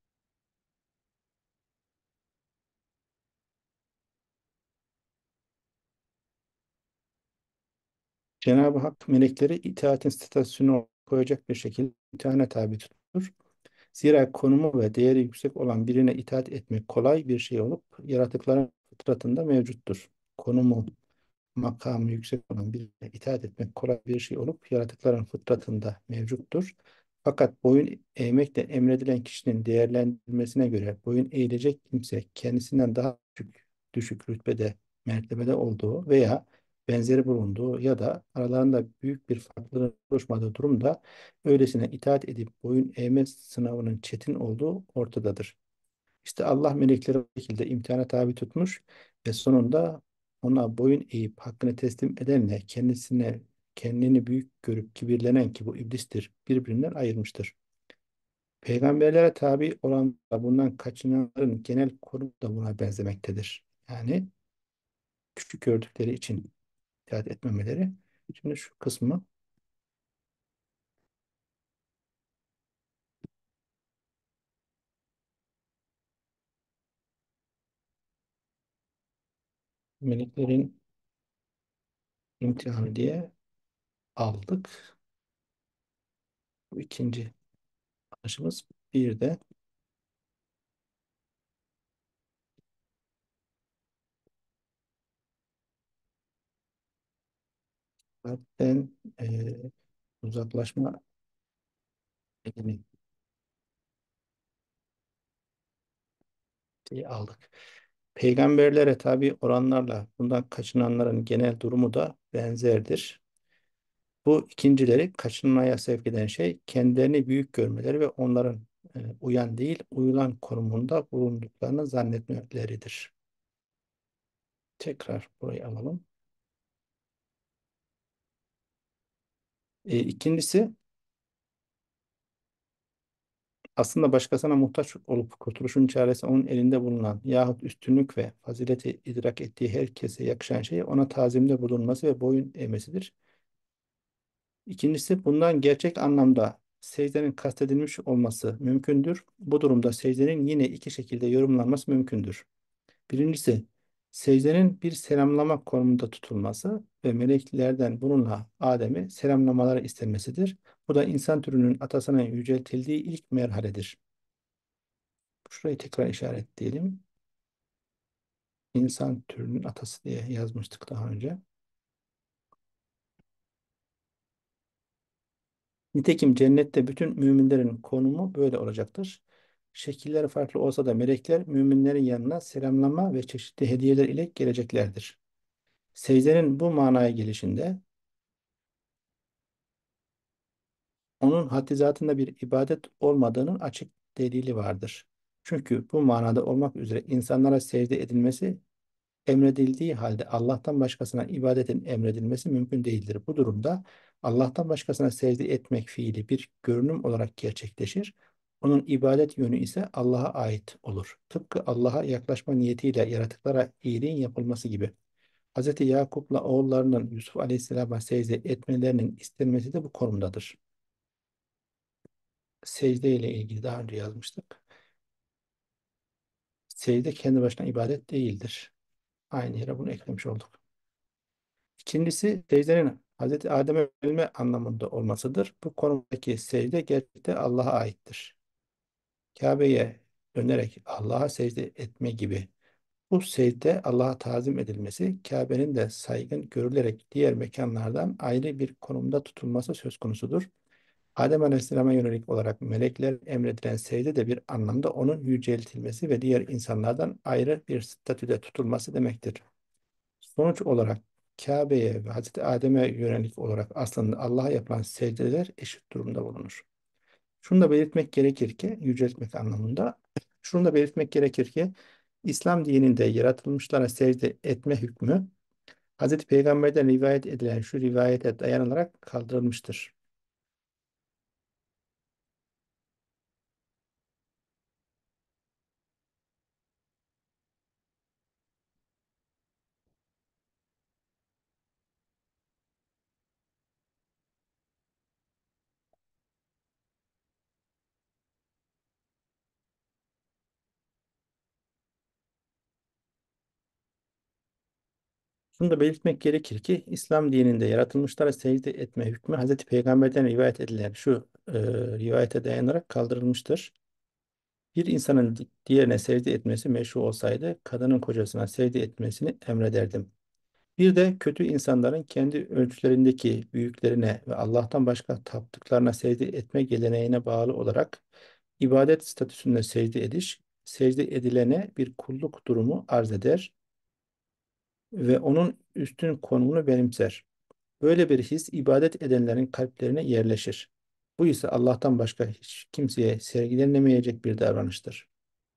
Cenab-ı Hak melekleri itaatin statüsünü koyacak bir şekilde imtihana tabi tutmuştur. Zira konumu ve değeri yüksek olan birine itaat etmek kolay bir şey olup yaratıkların fıtratında mevcuttur. Konumu, makamı yüksek olan birine itaat etmek kolay bir şey olup yaratıkların fıtratında mevcuttur. Fakat boyun eğmekle emredilen kişinin değerlendirmesine göre boyun eğilecek kimse kendisinden daha düşük rütbede, mertebede olduğu veya benzeri bulunduğu ya da aralarında büyük bir farklılığın oluşmadığı durumda öylesine itaat edip boyun eğme sınavının çetin olduğu ortadadır. İşte Allah melekleri bu şekilde imtihana tabi tutmuş ve sonunda ona boyun eğip hakkını teslim edenle kendini büyük görüp kibirlenen ki bu iblistir birbirinden ayırmıştır. Peygamberlere tabi olan da bundan kaçınanların genel konumu da buna benzemektedir. Yani küçük gördükleri için itaat etmemeleri. Şimdi şu kısmı meleklerin imtihanı diye aldık. Bu ikinci başımız. Bir de zaten uzaklaşma elini diye aldık. Peygamberlere tabi olanlarla bundan kaçınanların genel durumu da benzerdir. Bu ikincileri kaçınmaya sevk eden şey kendilerini büyük görmeleri ve onların uyan değil uyulan konumunda bulunduklarını zannetmeleridir. Tekrar burayı alalım. İkincisi aslında başkasına muhtaç olup kurtuluşun çaresi onun elinde bulunan yahut üstünlük ve fazileti idrak ettiği herkese yakışan şey ona tazimde bulunması ve boyun eğmesidir. İkincisi bundan gerçek anlamda secdenin kastedilmiş olması mümkündür. Bu durumda secdenin yine iki şekilde yorumlanması mümkündür. Birincisi secdenin bir selamlama konumunda tutulması ve meleklerden bununla Adem'i selamlamaları istenmesidir. Bu da insan türünün atasının yüceltildiği ilk merhaledir. Şurayı tekrar işaretleyelim. İnsan türünün atası diye yazmıştık daha önce. Nitekim cennette bütün müminlerin konumu böyle olacaktır. Şekilleri farklı olsa da melekler müminlerin yanına selamlama ve çeşitli hediyeler ile geleceklerdir. Secdenin bu manaya gelişinde onun haddi zatında bir ibadet olmadığının açık delili vardır. Çünkü bu manada olmak üzere insanlara secde edilmesi emredildiği halde Allah'tan başkasına ibadetin emredilmesi mümkün değildir. Bu durumda Allah'tan başkasına secde etmek fiili bir görünüm olarak gerçekleşir. Onun ibadet yönü ise Allah'a ait olur. Tıpkı Allah'a yaklaşma niyetiyle yaratıklara iyiliğin yapılması gibi. Hz. Yakup'la oğullarının Yusuf Aleyhisselam'a secde etmelerinin istenmesi de bu konumdadır. Secde ile ilgili daha önce yazmıştık. Secde kendi başına ibadet değildir. Aynı yere bunu eklemiş olduk. İkincisi secdenin Hazreti Adem'e yönelme anlamında olmasıdır. Bu konudaki secde gerçekte Allah'a aittir. Kabe'ye dönerek Allah'a secde etme gibi. Bu secde Allah'a tazim edilmesi, Kabe'nin de saygın görülerek diğer mekanlardan ayrı bir konumda tutulması söz konusudur. Adem Aleyhisselam'a yönelik olarak melekler emredilen secde de bir anlamda onun yüceltilmesi ve diğer insanlardan ayrı bir statüde tutulması demektir. Sonuç olarak Kabe'ye ve Hazreti Adem'e yönelik olarak aslında Allah'a yapılan secdeler eşit durumda bulunur. Şunu da belirtmek gerekir ki, yüceltmek anlamında, şunu da belirtmek gerekir ki, İslam dininde yaratılmışlara secde etme hükmü, Hazreti Peygamber'den rivayet edilen şu rivayete dayanılarak kaldırılmıştır. Şunu da belirtmek gerekir ki, İslam dininde yaratılmışlara secde etme hükmü, Hazreti Peygamber'den rivayet edilen şu rivayete dayanarak kaldırılmıştır. Bir insanın diğerine secde etmesi meşru olsaydı, kadının kocasına secde etmesini emrederdim. Bir de kötü insanların kendi ölçülerindeki büyüklerine ve Allah'tan başka taptıklarına secde etme geleneğine bağlı olarak ibadet statüsünde secde ediş, secde edilene bir kulluk durumu arz eder ve onun üstün konumunu benimser. Böyle bir his ibadet edenlerin kalplerine yerleşir. Bu ise Allah'tan başka hiç kimseye sergilenemeyecek bir davranıştır.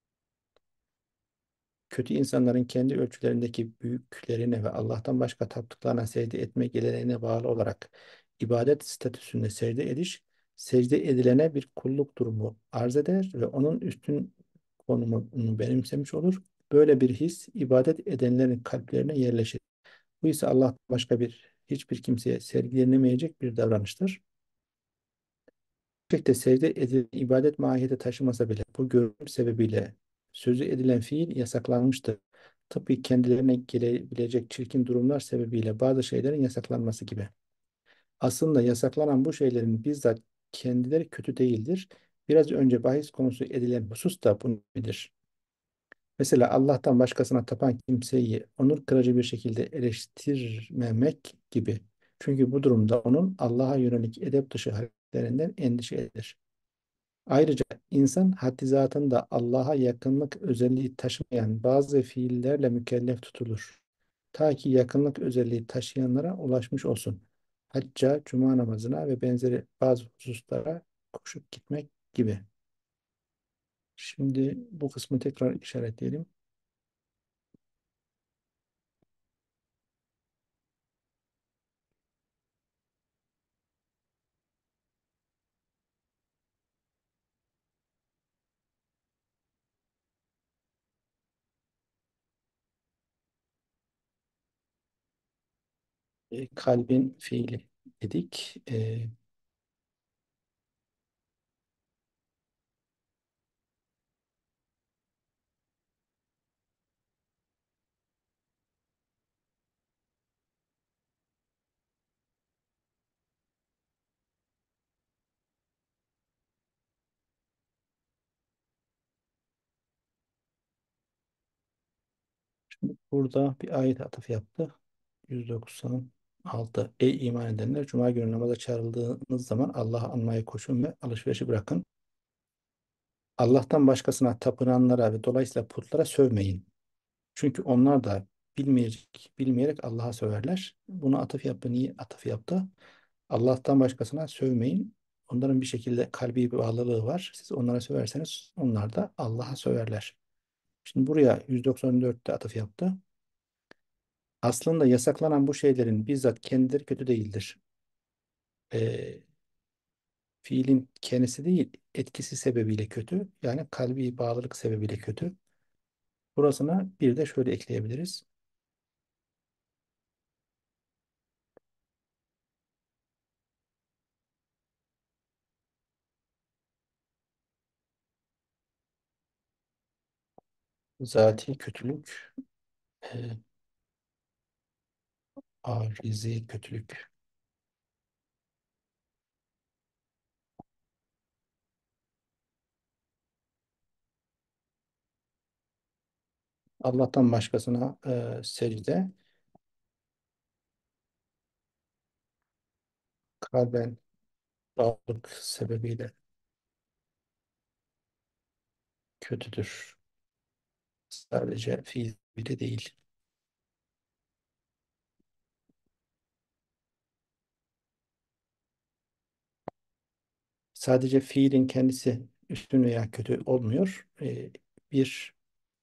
Kötü insanların kendi ölçülerindeki büyüklerine ve Allah'tan başka taptıklarına secde etme geleneğine bağlı olarak ibadet statüsünde secde ediş, secde edilene bir kulluk durumu arz eder ve onun üstün konumunu benimsemiş olur. Böyle bir his ibadet edenlerin kalplerine yerleşir. Bu ise Allah'tan başka hiçbir kimseye sergilenemeyecek bir davranıştır. Gerçekte secde edilen ibadet mahiyeti taşımasa bile bu görünüm sebebiyle sözü edilen fiil yasaklanmıştır. Tıpkı kendilerine gelebilecek çirkin durumlar sebebiyle bazı şeylerin yasaklanması gibi. Aslında yasaklanan bu şeylerin bizzat kendileri kötü değildir. Biraz önce bahis konusu edilen husus da bunundur. Mesela Allah'tan başkasına tapan kimseyi onur kırıcı bir şekilde eleştirmemek gibi. Çünkü bu durumda onun Allah'a yönelik edep dışı hareketlerinden endişe edilir. Ayrıca insan haddi zatında Allah'a yakınlık özelliği taşımayan bazı fiillerle mükellef tutulur. Ta ki yakınlık özelliği taşıyanlara ulaşmış olsun. Hacca, cuma namazına ve benzeri bazı hususlara koşup gitmek gibi. Şimdi bu kısmı tekrar işaretleyelim. Kalbin fiili dedik. Burada bir ayet atıf yaptı. 190. 6. Ey iman edenler! Cuma günü namaza çağrıldığınız zaman Allah'ı anmaya koşun ve alışverişi bırakın. Allah'tan başkasına tapınanlara ve dolayısıyla putlara sövmeyin. Çünkü onlar da bilmeyerek Allah'a söverler. Bunu atıf yaptı. Niye atıf yaptı? Allah'tan başkasına sövmeyin. Onların bir şekilde kalbi bir bağlılığı var. Siz onlara söverseniz onlar da Allah'a söverler. Şimdi buraya 194'te atıf yaptı. Aslında yasaklanan bu şeylerin bizzat kendileri kötü değildir. Ee, Fiilin kendisi değil, etkisi sebebiyle kötü. Yani kalbi bağlılık sebebiyle kötü. Burasına bir de şöyle ekleyebiliriz. Zati kötülük, e, arizi kötülük. Allah'tan başkasına secde kalben bağlılık sebebiyle kötüdür. Sadece fiil bile değil. Sadece fiilin kendisi üstün veya kötü olmuyor. Bir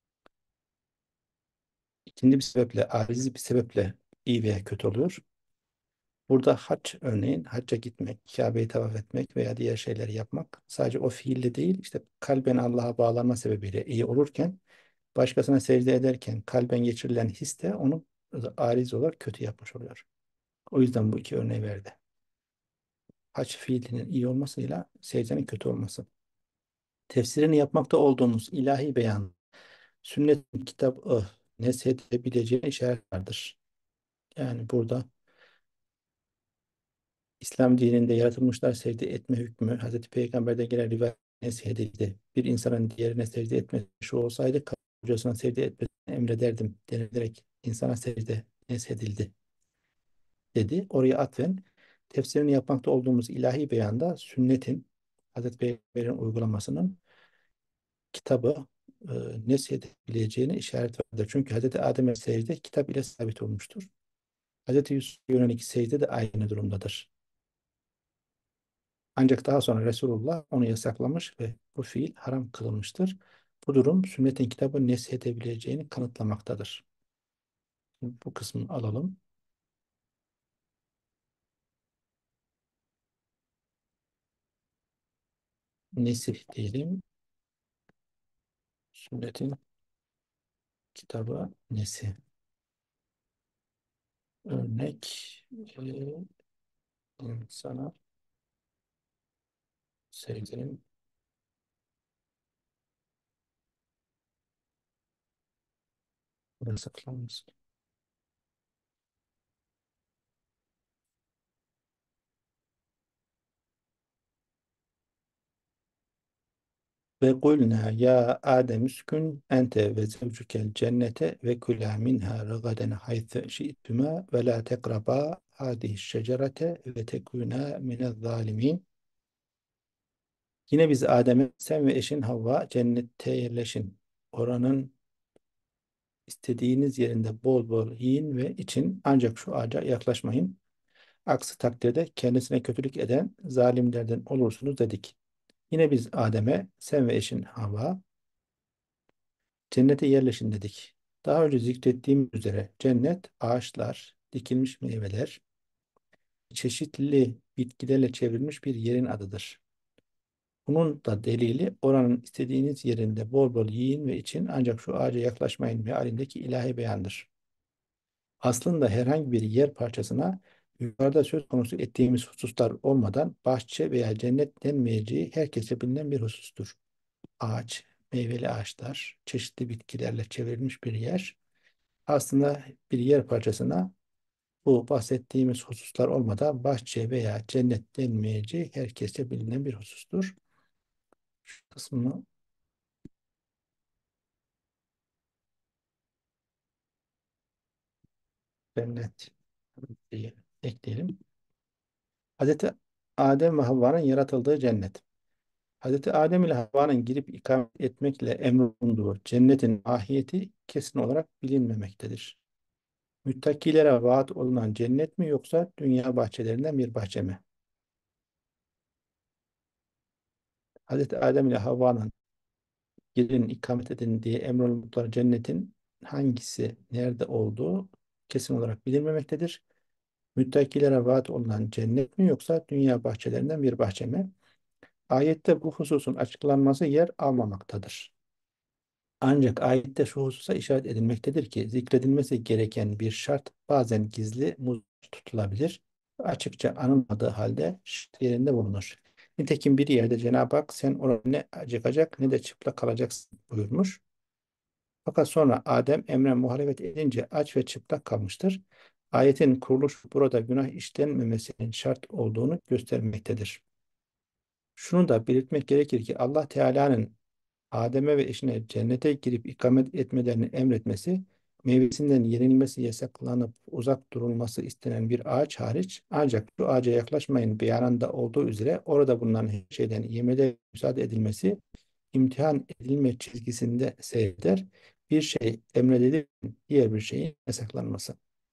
ikinci bir sebeple, arizi bir sebeple iyi veya kötü oluyor. Burada hac örneğin hacca gitmek, Kabe'yi tavaf etmek veya diğer şeyleri yapmak sadece o fiille değil işte kalben Allah'a bağlanma sebebiyle iyi olurken başkasına secde ederken kalben geçirilen his de onu ariz olarak kötü yapmış oluyor. O yüzden bu iki örneği verdi. Hac fiilinin iyi olmasıyla secdenin kötü olması. Tefsirini yapmakta olduğumuz ilahi beyan, sünnet kitabı neshedebileceğine işaret vardır. Yani burada İslam dininde yaratılmışlar secde etme hükmü Hazreti Peygamber'de gelen rivayet neshedildi. Bir insanın diğerine secde etmesi şu olsaydı kocasına secde etmesini emrederdim denilerek insana secde neshedildi dedi. Oraya atfen tefsirini yapmakta olduğumuz ilahi beyanda sünnetin Hazreti Peygamber'in uygulamasının kitabı e, neshedebileceğine işaret vardır. Çünkü Hazreti Adem'e secde kitap ile sabit olmuştur. Hazreti Yusuf'a yönelik secde de aynı durumdadır. Ancak daha sonra Resulullah onu yasaklamış ve bu fiil haram kılınmıştır. Bu durum sünnetin kitabı neshedebileceğini kanıtlamaktadır. Şimdi bu kısmı alalım. Nesih diyelim. Sünnetin kitabı nesih. Örnek insana secdenin yasaklanması. Ve kulna ya Adem üskün ente ve zevcukel cennete ve kula minha ragaden haythe şi'tuma ve la tekraba hadihi şecerete ve tekuna minez zalimin. Yine biz Adem'e sen ve eşin Havva cennette yerleşin. Oranın istediğiniz yerinde bol bol yiyin ve için ancak şu ağaca yaklaşmayın. Aksi takdirde kendisine kötülük eden zalimlerden olursunuz dedik. Yine biz Adem'e sen ve eşin Havva cennete yerleşin dedik. Daha önce zikrettiğim üzere cennet ağaçlar, dikilmiş meyveler, çeşitli bitkilerle çevrilmiş bir yerin adıdır. Bunun da delili oranın istediğiniz yerinde bol bol yiyin ve için ancak şu ağaca yaklaşmayın mealindeki ilahi beyandır. Aslında herhangi bir yer parçasına yukarıda söz konusu ettiğimiz hususlar olmadan bahçe veya cennet denmeyeceği herkese bilinen bir husustur. Ağaç, meyveli ağaçlar, çeşitli bitkilerle çevrilmiş bir yer. Aslında bir yer parçasına bu bahsettiğimiz hususlar olmadan bahçe veya cennet denmeyeceği herkese bilinen bir husustur. Şu kısmını cennet diye. ekleyelim. Hazreti Adem ve Havva'nın yaratıldığı cennet. Hazreti Adem ile Havva'nın girip ikamet etmekle emrolunduğu cennetin mahiyeti kesin olarak bilinmemektedir. Müttakilere vaat olunan cennet mi yoksa dünya bahçelerinden bir bahçe mi? Hazreti Adem ile Havva'nın girin ikamet edin diye emrolundukları cennetin hangisi, nerede olduğu kesin olarak bilinmemektedir. Müttakilere vaat olunan cennet mi yoksa dünya bahçelerinden bir bahçe mi? Ayette bu hususun açıklanması yer almamaktadır. Ancak ayette şu hususa işaret edilmektedir ki zikredilmesi gereken bir şart bazen gizli muz tutulabilir. Açıkça anılmadığı halde şart yerinde bulunur. Nitekim bir yerde Cenab-ı Hak sen orada ne acıkacak ne de çıplak kalacaksın buyurmuş. Fakat sonra Adem emre muhalefet edince aç ve çıplak kalmıştır. Ayetin kuruluş burada günah işlenmemesinin şart olduğunu göstermektedir. Şunu da belirtmek gerekir ki Allah Teala'nın Adem'e ve eşine cennete girip ikamet etmelerini emretmesi, meyvesinden yenilmesi yasaklanıp uzak durulması istenen bir ağaç hariç, ancak şu ağaca yaklaşmayın beyanında olduğu üzere orada bulunan her şeyden yemede müsaade edilmesi, imtihan edilme çizgisinde seyreder. Bir şey emredilir, diğer bir şeyin yasaklanması.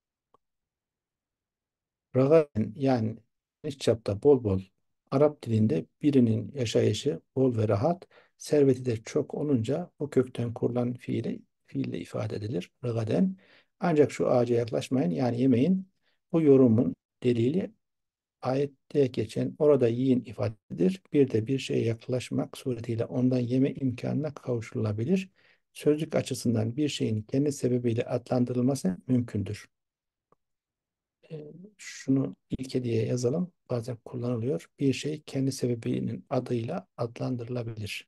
Ragaben yani geniş çapta bol bol Arap dilinde birinin yaşayışı bol ve rahat, serveti de çok olunca o kökten kurulan fiille ifade edilir. Ragaden. Ancak şu ağaca yaklaşmayın yani yemeyin. Bu yorumun delili ayette geçen orada yiyin ifadedir. Bir de bir şeye yaklaşmak suretiyle ondan yeme imkanına kavuşulabilir. Sözlük açısından bir şeyin kendi sebebiyle adlandırılması mümkündür. Şunu ilke diye yazalım. Bazen kullanılıyor. Bir şey kendi sebebinin adıyla adlandırılabilir.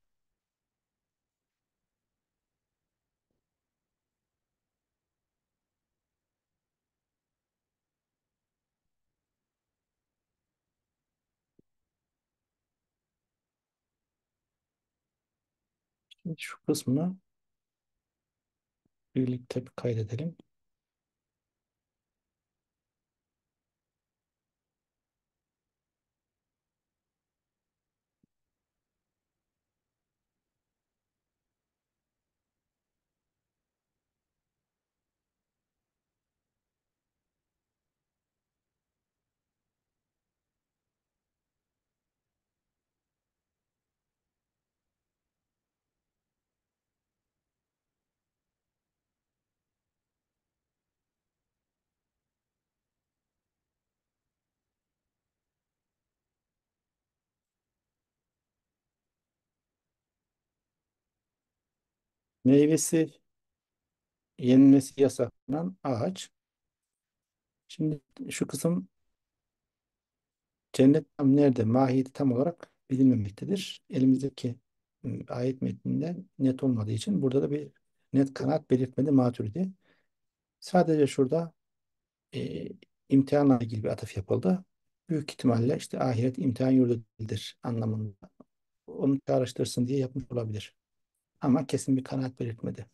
Şimdi şu kısmını birlikte bir kaydedelim. Meyvesi yenmesi yasaklanan ağaç. Şimdi şu kısım cennet tam nerede? Mahiyeti tam olarak bilinmemektedir. Elimizdeki ayet metninde net olmadığı için burada da bir net kanaat belirtmedi Maturidi. Sadece şurada e, imtihanla ilgili bir atıf yapıldı. Büyük ihtimalle işte ahiret imtihan yurdu değildir anlamında. Onu çağrıştırsın diye yapmış olabilir. Ama kesin bir kanaat belirtmedi.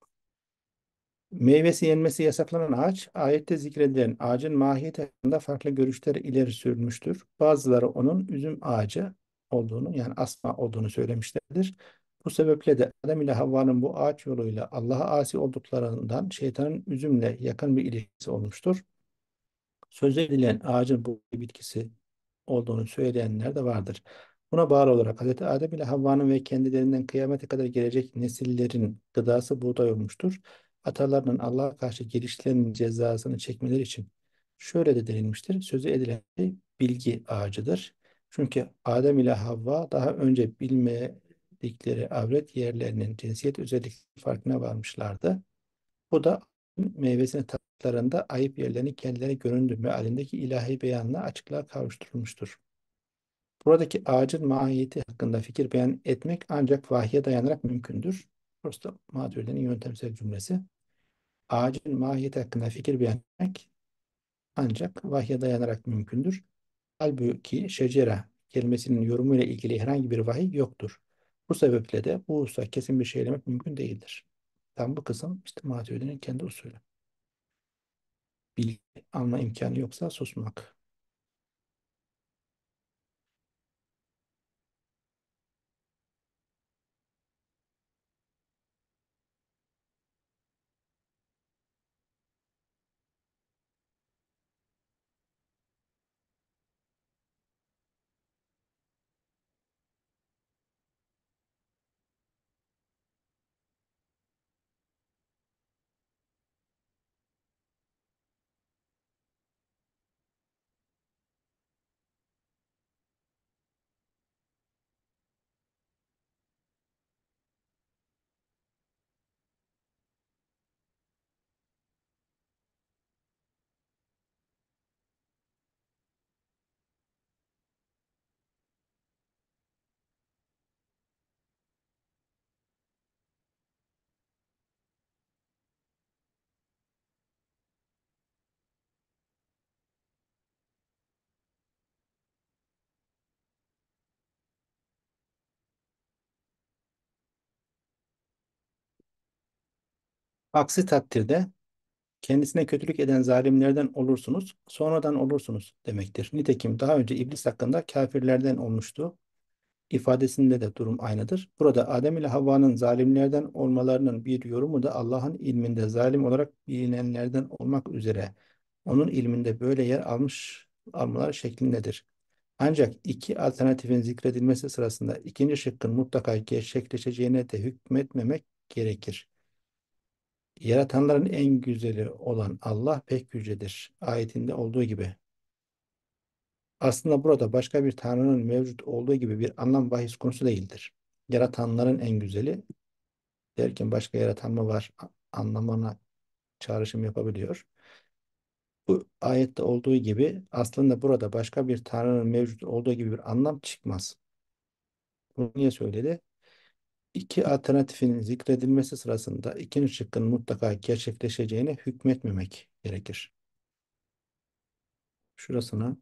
Meyvesi yenmesi yasaklanan ağaç, ayette zikredilen ağacın mahiyeti hakkında farklı görüşler ileri sürülmüştür. Bazıları onun üzüm ağacı olduğunu yani asma olduğunu söylemişlerdir. Bu sebeple de Adem ile Havva'nın bu ağaç yoluyla Allah'a asi olduklarından şeytanın üzümle yakın bir ilişkisi olmuştur. Söz edilen ağacın bu bitkisi olduğunu söyleyenler de vardır. Buna bağlı olarak Hz. Adem ile Havva'nın ve kendilerinden kıyamete kadar gelecek nesillerin gıdası buğday olmuştur. Atalarının Allah'a karşı gelişlerinin cezasını çekmeleri için şöyle de denilmiştir. Sözü edilen şey bilgi ağacıdır. Çünkü Adem ile Havva daha önce bilmedikleri avret yerlerinin cinsiyet özellik farkına varmışlardı. Bu da meyvesini tattıklarında ayıp yerlerini kendilerine göründü mealindeki ilahi beyanla açıklığa kavuşturulmuştur. Buradaki ağacın mahiyeti hakkında fikir beyan etmek ancak vahye dayanarak mümkündür. Burası da Maturidi'nin yöntemsel cümlesi. Ağacın mahiyeti hakkında fikir beyan etmek ancak vahye dayanarak mümkündür. Halbuki şecere kelimesinin yorumuyla ilgili herhangi bir vahiy yoktur. Bu sebeple de bu hususta kesin bir şey söylemek mümkün değildir. Tam bu kısım işte Maturidi'nin kendi usulü. bilgi alma imkanı yoksa susmak. Aksi takdirde kendisine kötülük eden zalimlerden olursunuz, sonradan olursunuz demektir. Nitekim daha önce iblis hakkında kafirlerden olmuştu ifadesinde de durum aynıdır. Burada Adem ile Havva'nın zalimlerden olmalarının bir yorumu da Allah'ın ilminde zalim olarak bilinenlerden olmak üzere onun ilminde böyle yer almalar şeklindedir. Ancak iki alternatifin zikredilmesi sırasında ikinci şıkkın mutlaka gerçekleşeceğine de hükmetmemek gerekir. Yaratanların en güzeli olan Allah pek yücedir. Ayetinde olduğu gibi. Aslında burada başka bir tanrının mevcut olduğu gibi bir anlam bahis konusu değildir. Yaratanların en güzeli derken başka yaratan mı var anlamına çağrışım yapabiliyor. Bu ayette olduğu gibi aslında burada başka bir tanrının mevcut olduğu gibi bir anlam çıkmaz. Bunu niye söyledi? İki alternatifin zikredilmesi sırasında ikinci şıkkın mutlaka gerçekleşeceğine hükmetmemek gerekir. Şurasına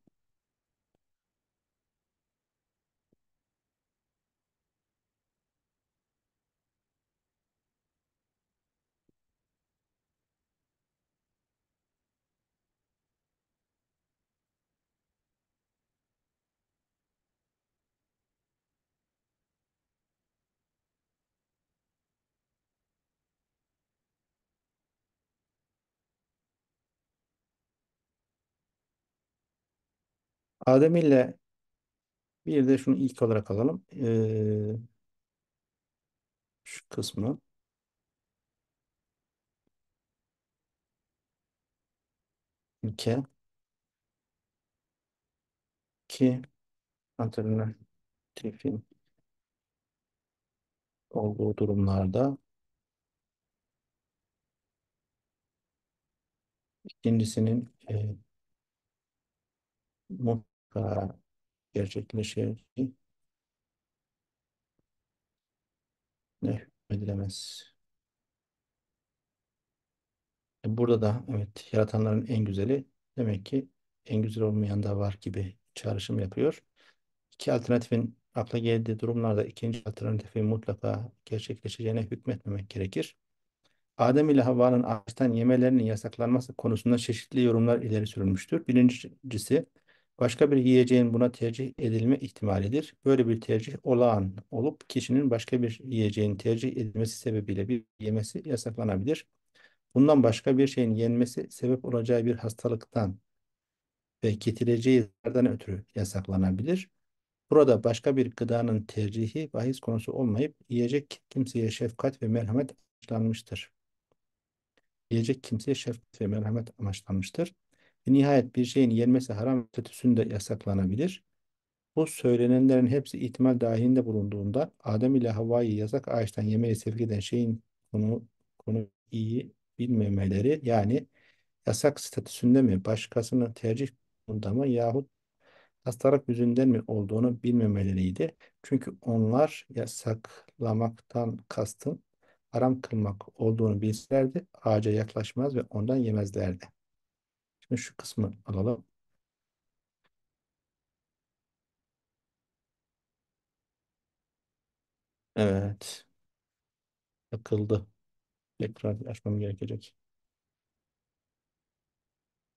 Adem ile bir de şunu ilk olarak alalım. Şu kısmı. İki, iki alternatifin olduğu durumlarda ikincisinin mutlaka gerçekleşeceğine hükmedilemez. Burada da evet yaratanların en güzeli demek ki en güzel olmayan da var gibi çağrışım yapıyor. İki alternatifin akla geldiği durumlarda ikinci alternatifin mutlaka gerçekleşeceğine hükmetmemek gerekir. Adem ile Havva'nın ağaçtan yemelerinin yasaklanması konusunda çeşitli yorumlar ileri sürülmüştür. Birincisi, başka bir yiyeceğin buna tercih edilme ihtimalidir. Böyle bir tercih olağan olup kişinin başka bir yiyeceğin tercih edilmesi sebebiyle bir yemesi yasaklanabilir. Bundan başka bir şeyin yenmesi sebep olacağı bir hastalıktan ve getireceği zarardan ötürü yasaklanabilir. Burada başka bir gıdanın tercihi bahis konusu olmayıp yiyecek kimseye şefkat ve merhamet amaçlanmıştır. Yiyecek kimseye şefkat ve merhamet amaçlanmıştır. Ve nihayet bir şeyin yenmesi haram statüsünde yasaklanabilir. Bu söylenenlerin hepsi ihtimal dahilinde bulunduğunda Adem ile Havva'yı yasak ağaçtan yemeğe sevk eden şeyin konu iyi bilmemeleri yani yasak statüsünde mi başkasını tercih konumunda mı yahut hastalık yüzünden mi olduğunu bilmemeleriydi. Çünkü onlar yasaklamaktan kastın haram kılmak olduğunu bilselerdi ağaca yaklaşmaz ve ondan yemezlerdi. Şimdi şu kısmı alalım. Evet, yakıldı. Tekrar açmam gerekecek.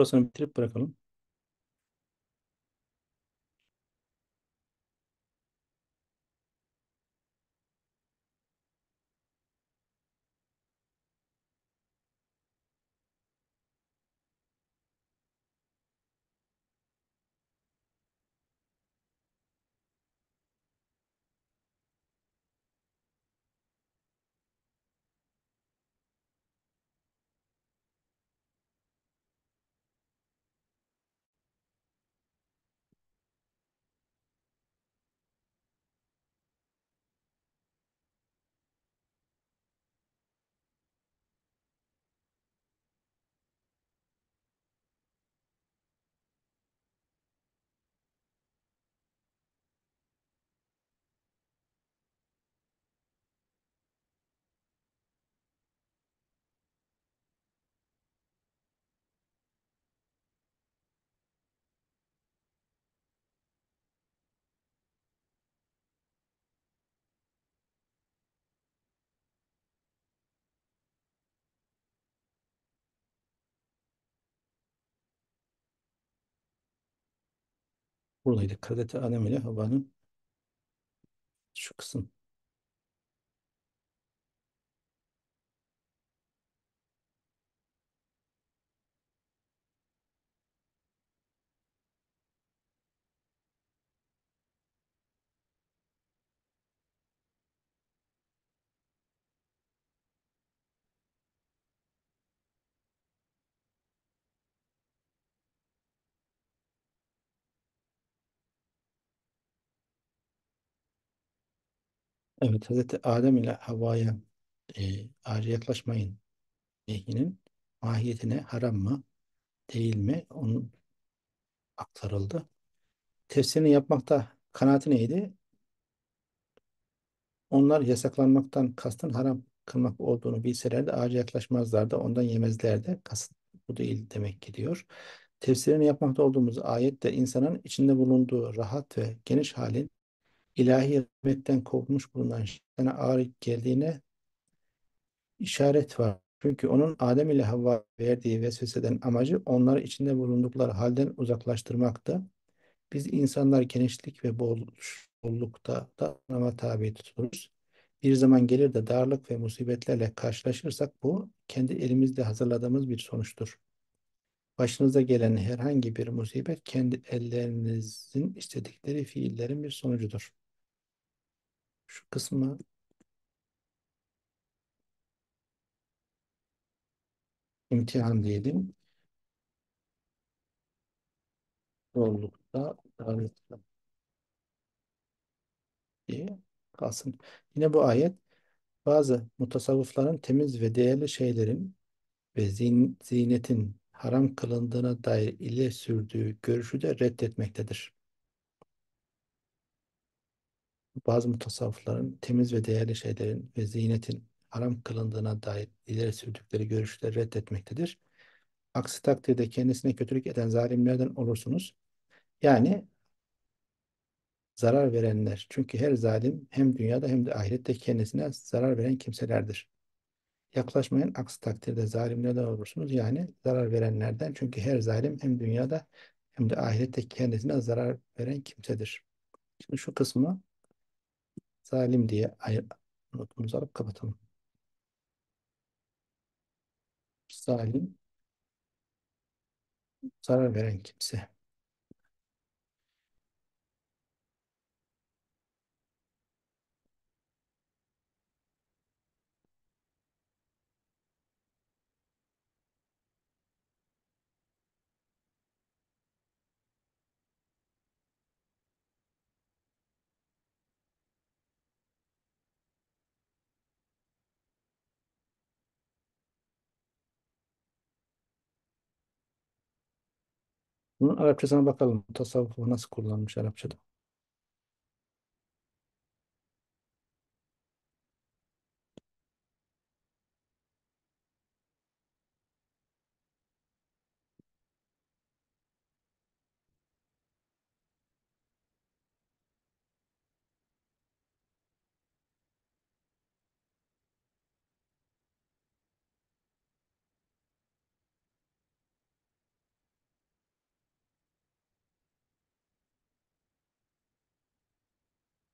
Burasını bitirip bırakalım. Buradaydık. Hazreti Adem ile Havva'nın şu kısım. Evet, Hazreti Adem ile Havva'ya ayrı yaklaşmayın nehyinin mahiyetine haram mı değil mi? Onun aktarıldı. Tefsirini yapmakta kanaati neydi? Onlar yasaklanmaktan kastın haram kılmak olduğunu bilselerdi ağaca yaklaşmazlardı, ondan yemezlerdi. Kasıt bu değil demek ki diyor. Tefsirini yapmakta olduğumuz ayette insanın içinde bulunduğu rahat ve geniş halin ilahi rahmetten kovulmuş bulunan şeytana ağır geldiğine işaret var. Çünkü onun Adem ile Havva verdiği vesveseden amacı onları içinde bulundukları halden uzaklaştırmaktı. Biz insanlar genişlik ve bollukta da ama tabi tutuluruz. Bir zaman gelir de darlık ve musibetlerle karşılaşırsak bu kendi elimizde hazırladığımız bir sonuçtur. Başınıza gelen herhangi bir musibet kendi ellerinizin istedikleri fiillerin bir sonucudur. Şu kısmı imtihan diyelim. Zorlukta, darlıkta diye kalsın. Yine bu ayet bazı mutasavvıfların temiz ve değerli şeylerin ve ziynetin haram kılındığına dair ileri sürdüğü görüşü de reddetmektedir. Bazı mutasavvıfların temiz ve değerli şeylerin ve ziynetin haram kılındığına dair ileri sürdükleri görüşü de reddetmektedir. Aksi takdirde kendisine kötülük eden zalimlerden olursunuz. Yani zarar verenler. Çünkü her zalim hem dünyada hem de ahirette kendisine zarar veren kimselerdir. Yaklaşmayın, aksi takdirde zalimlerden olursunuz. Yani zarar verenlerden. Çünkü her zalim hem dünyada hem de ahirette kendisine zarar veren kimsedir. Şimdi şu kısmı zalim diye notumuzu alıp kapatalım. Zalim, zarar veren kimse. Bunun Arapçasına bakalım. Tasavvufu nasıl kullanmış Arapçada?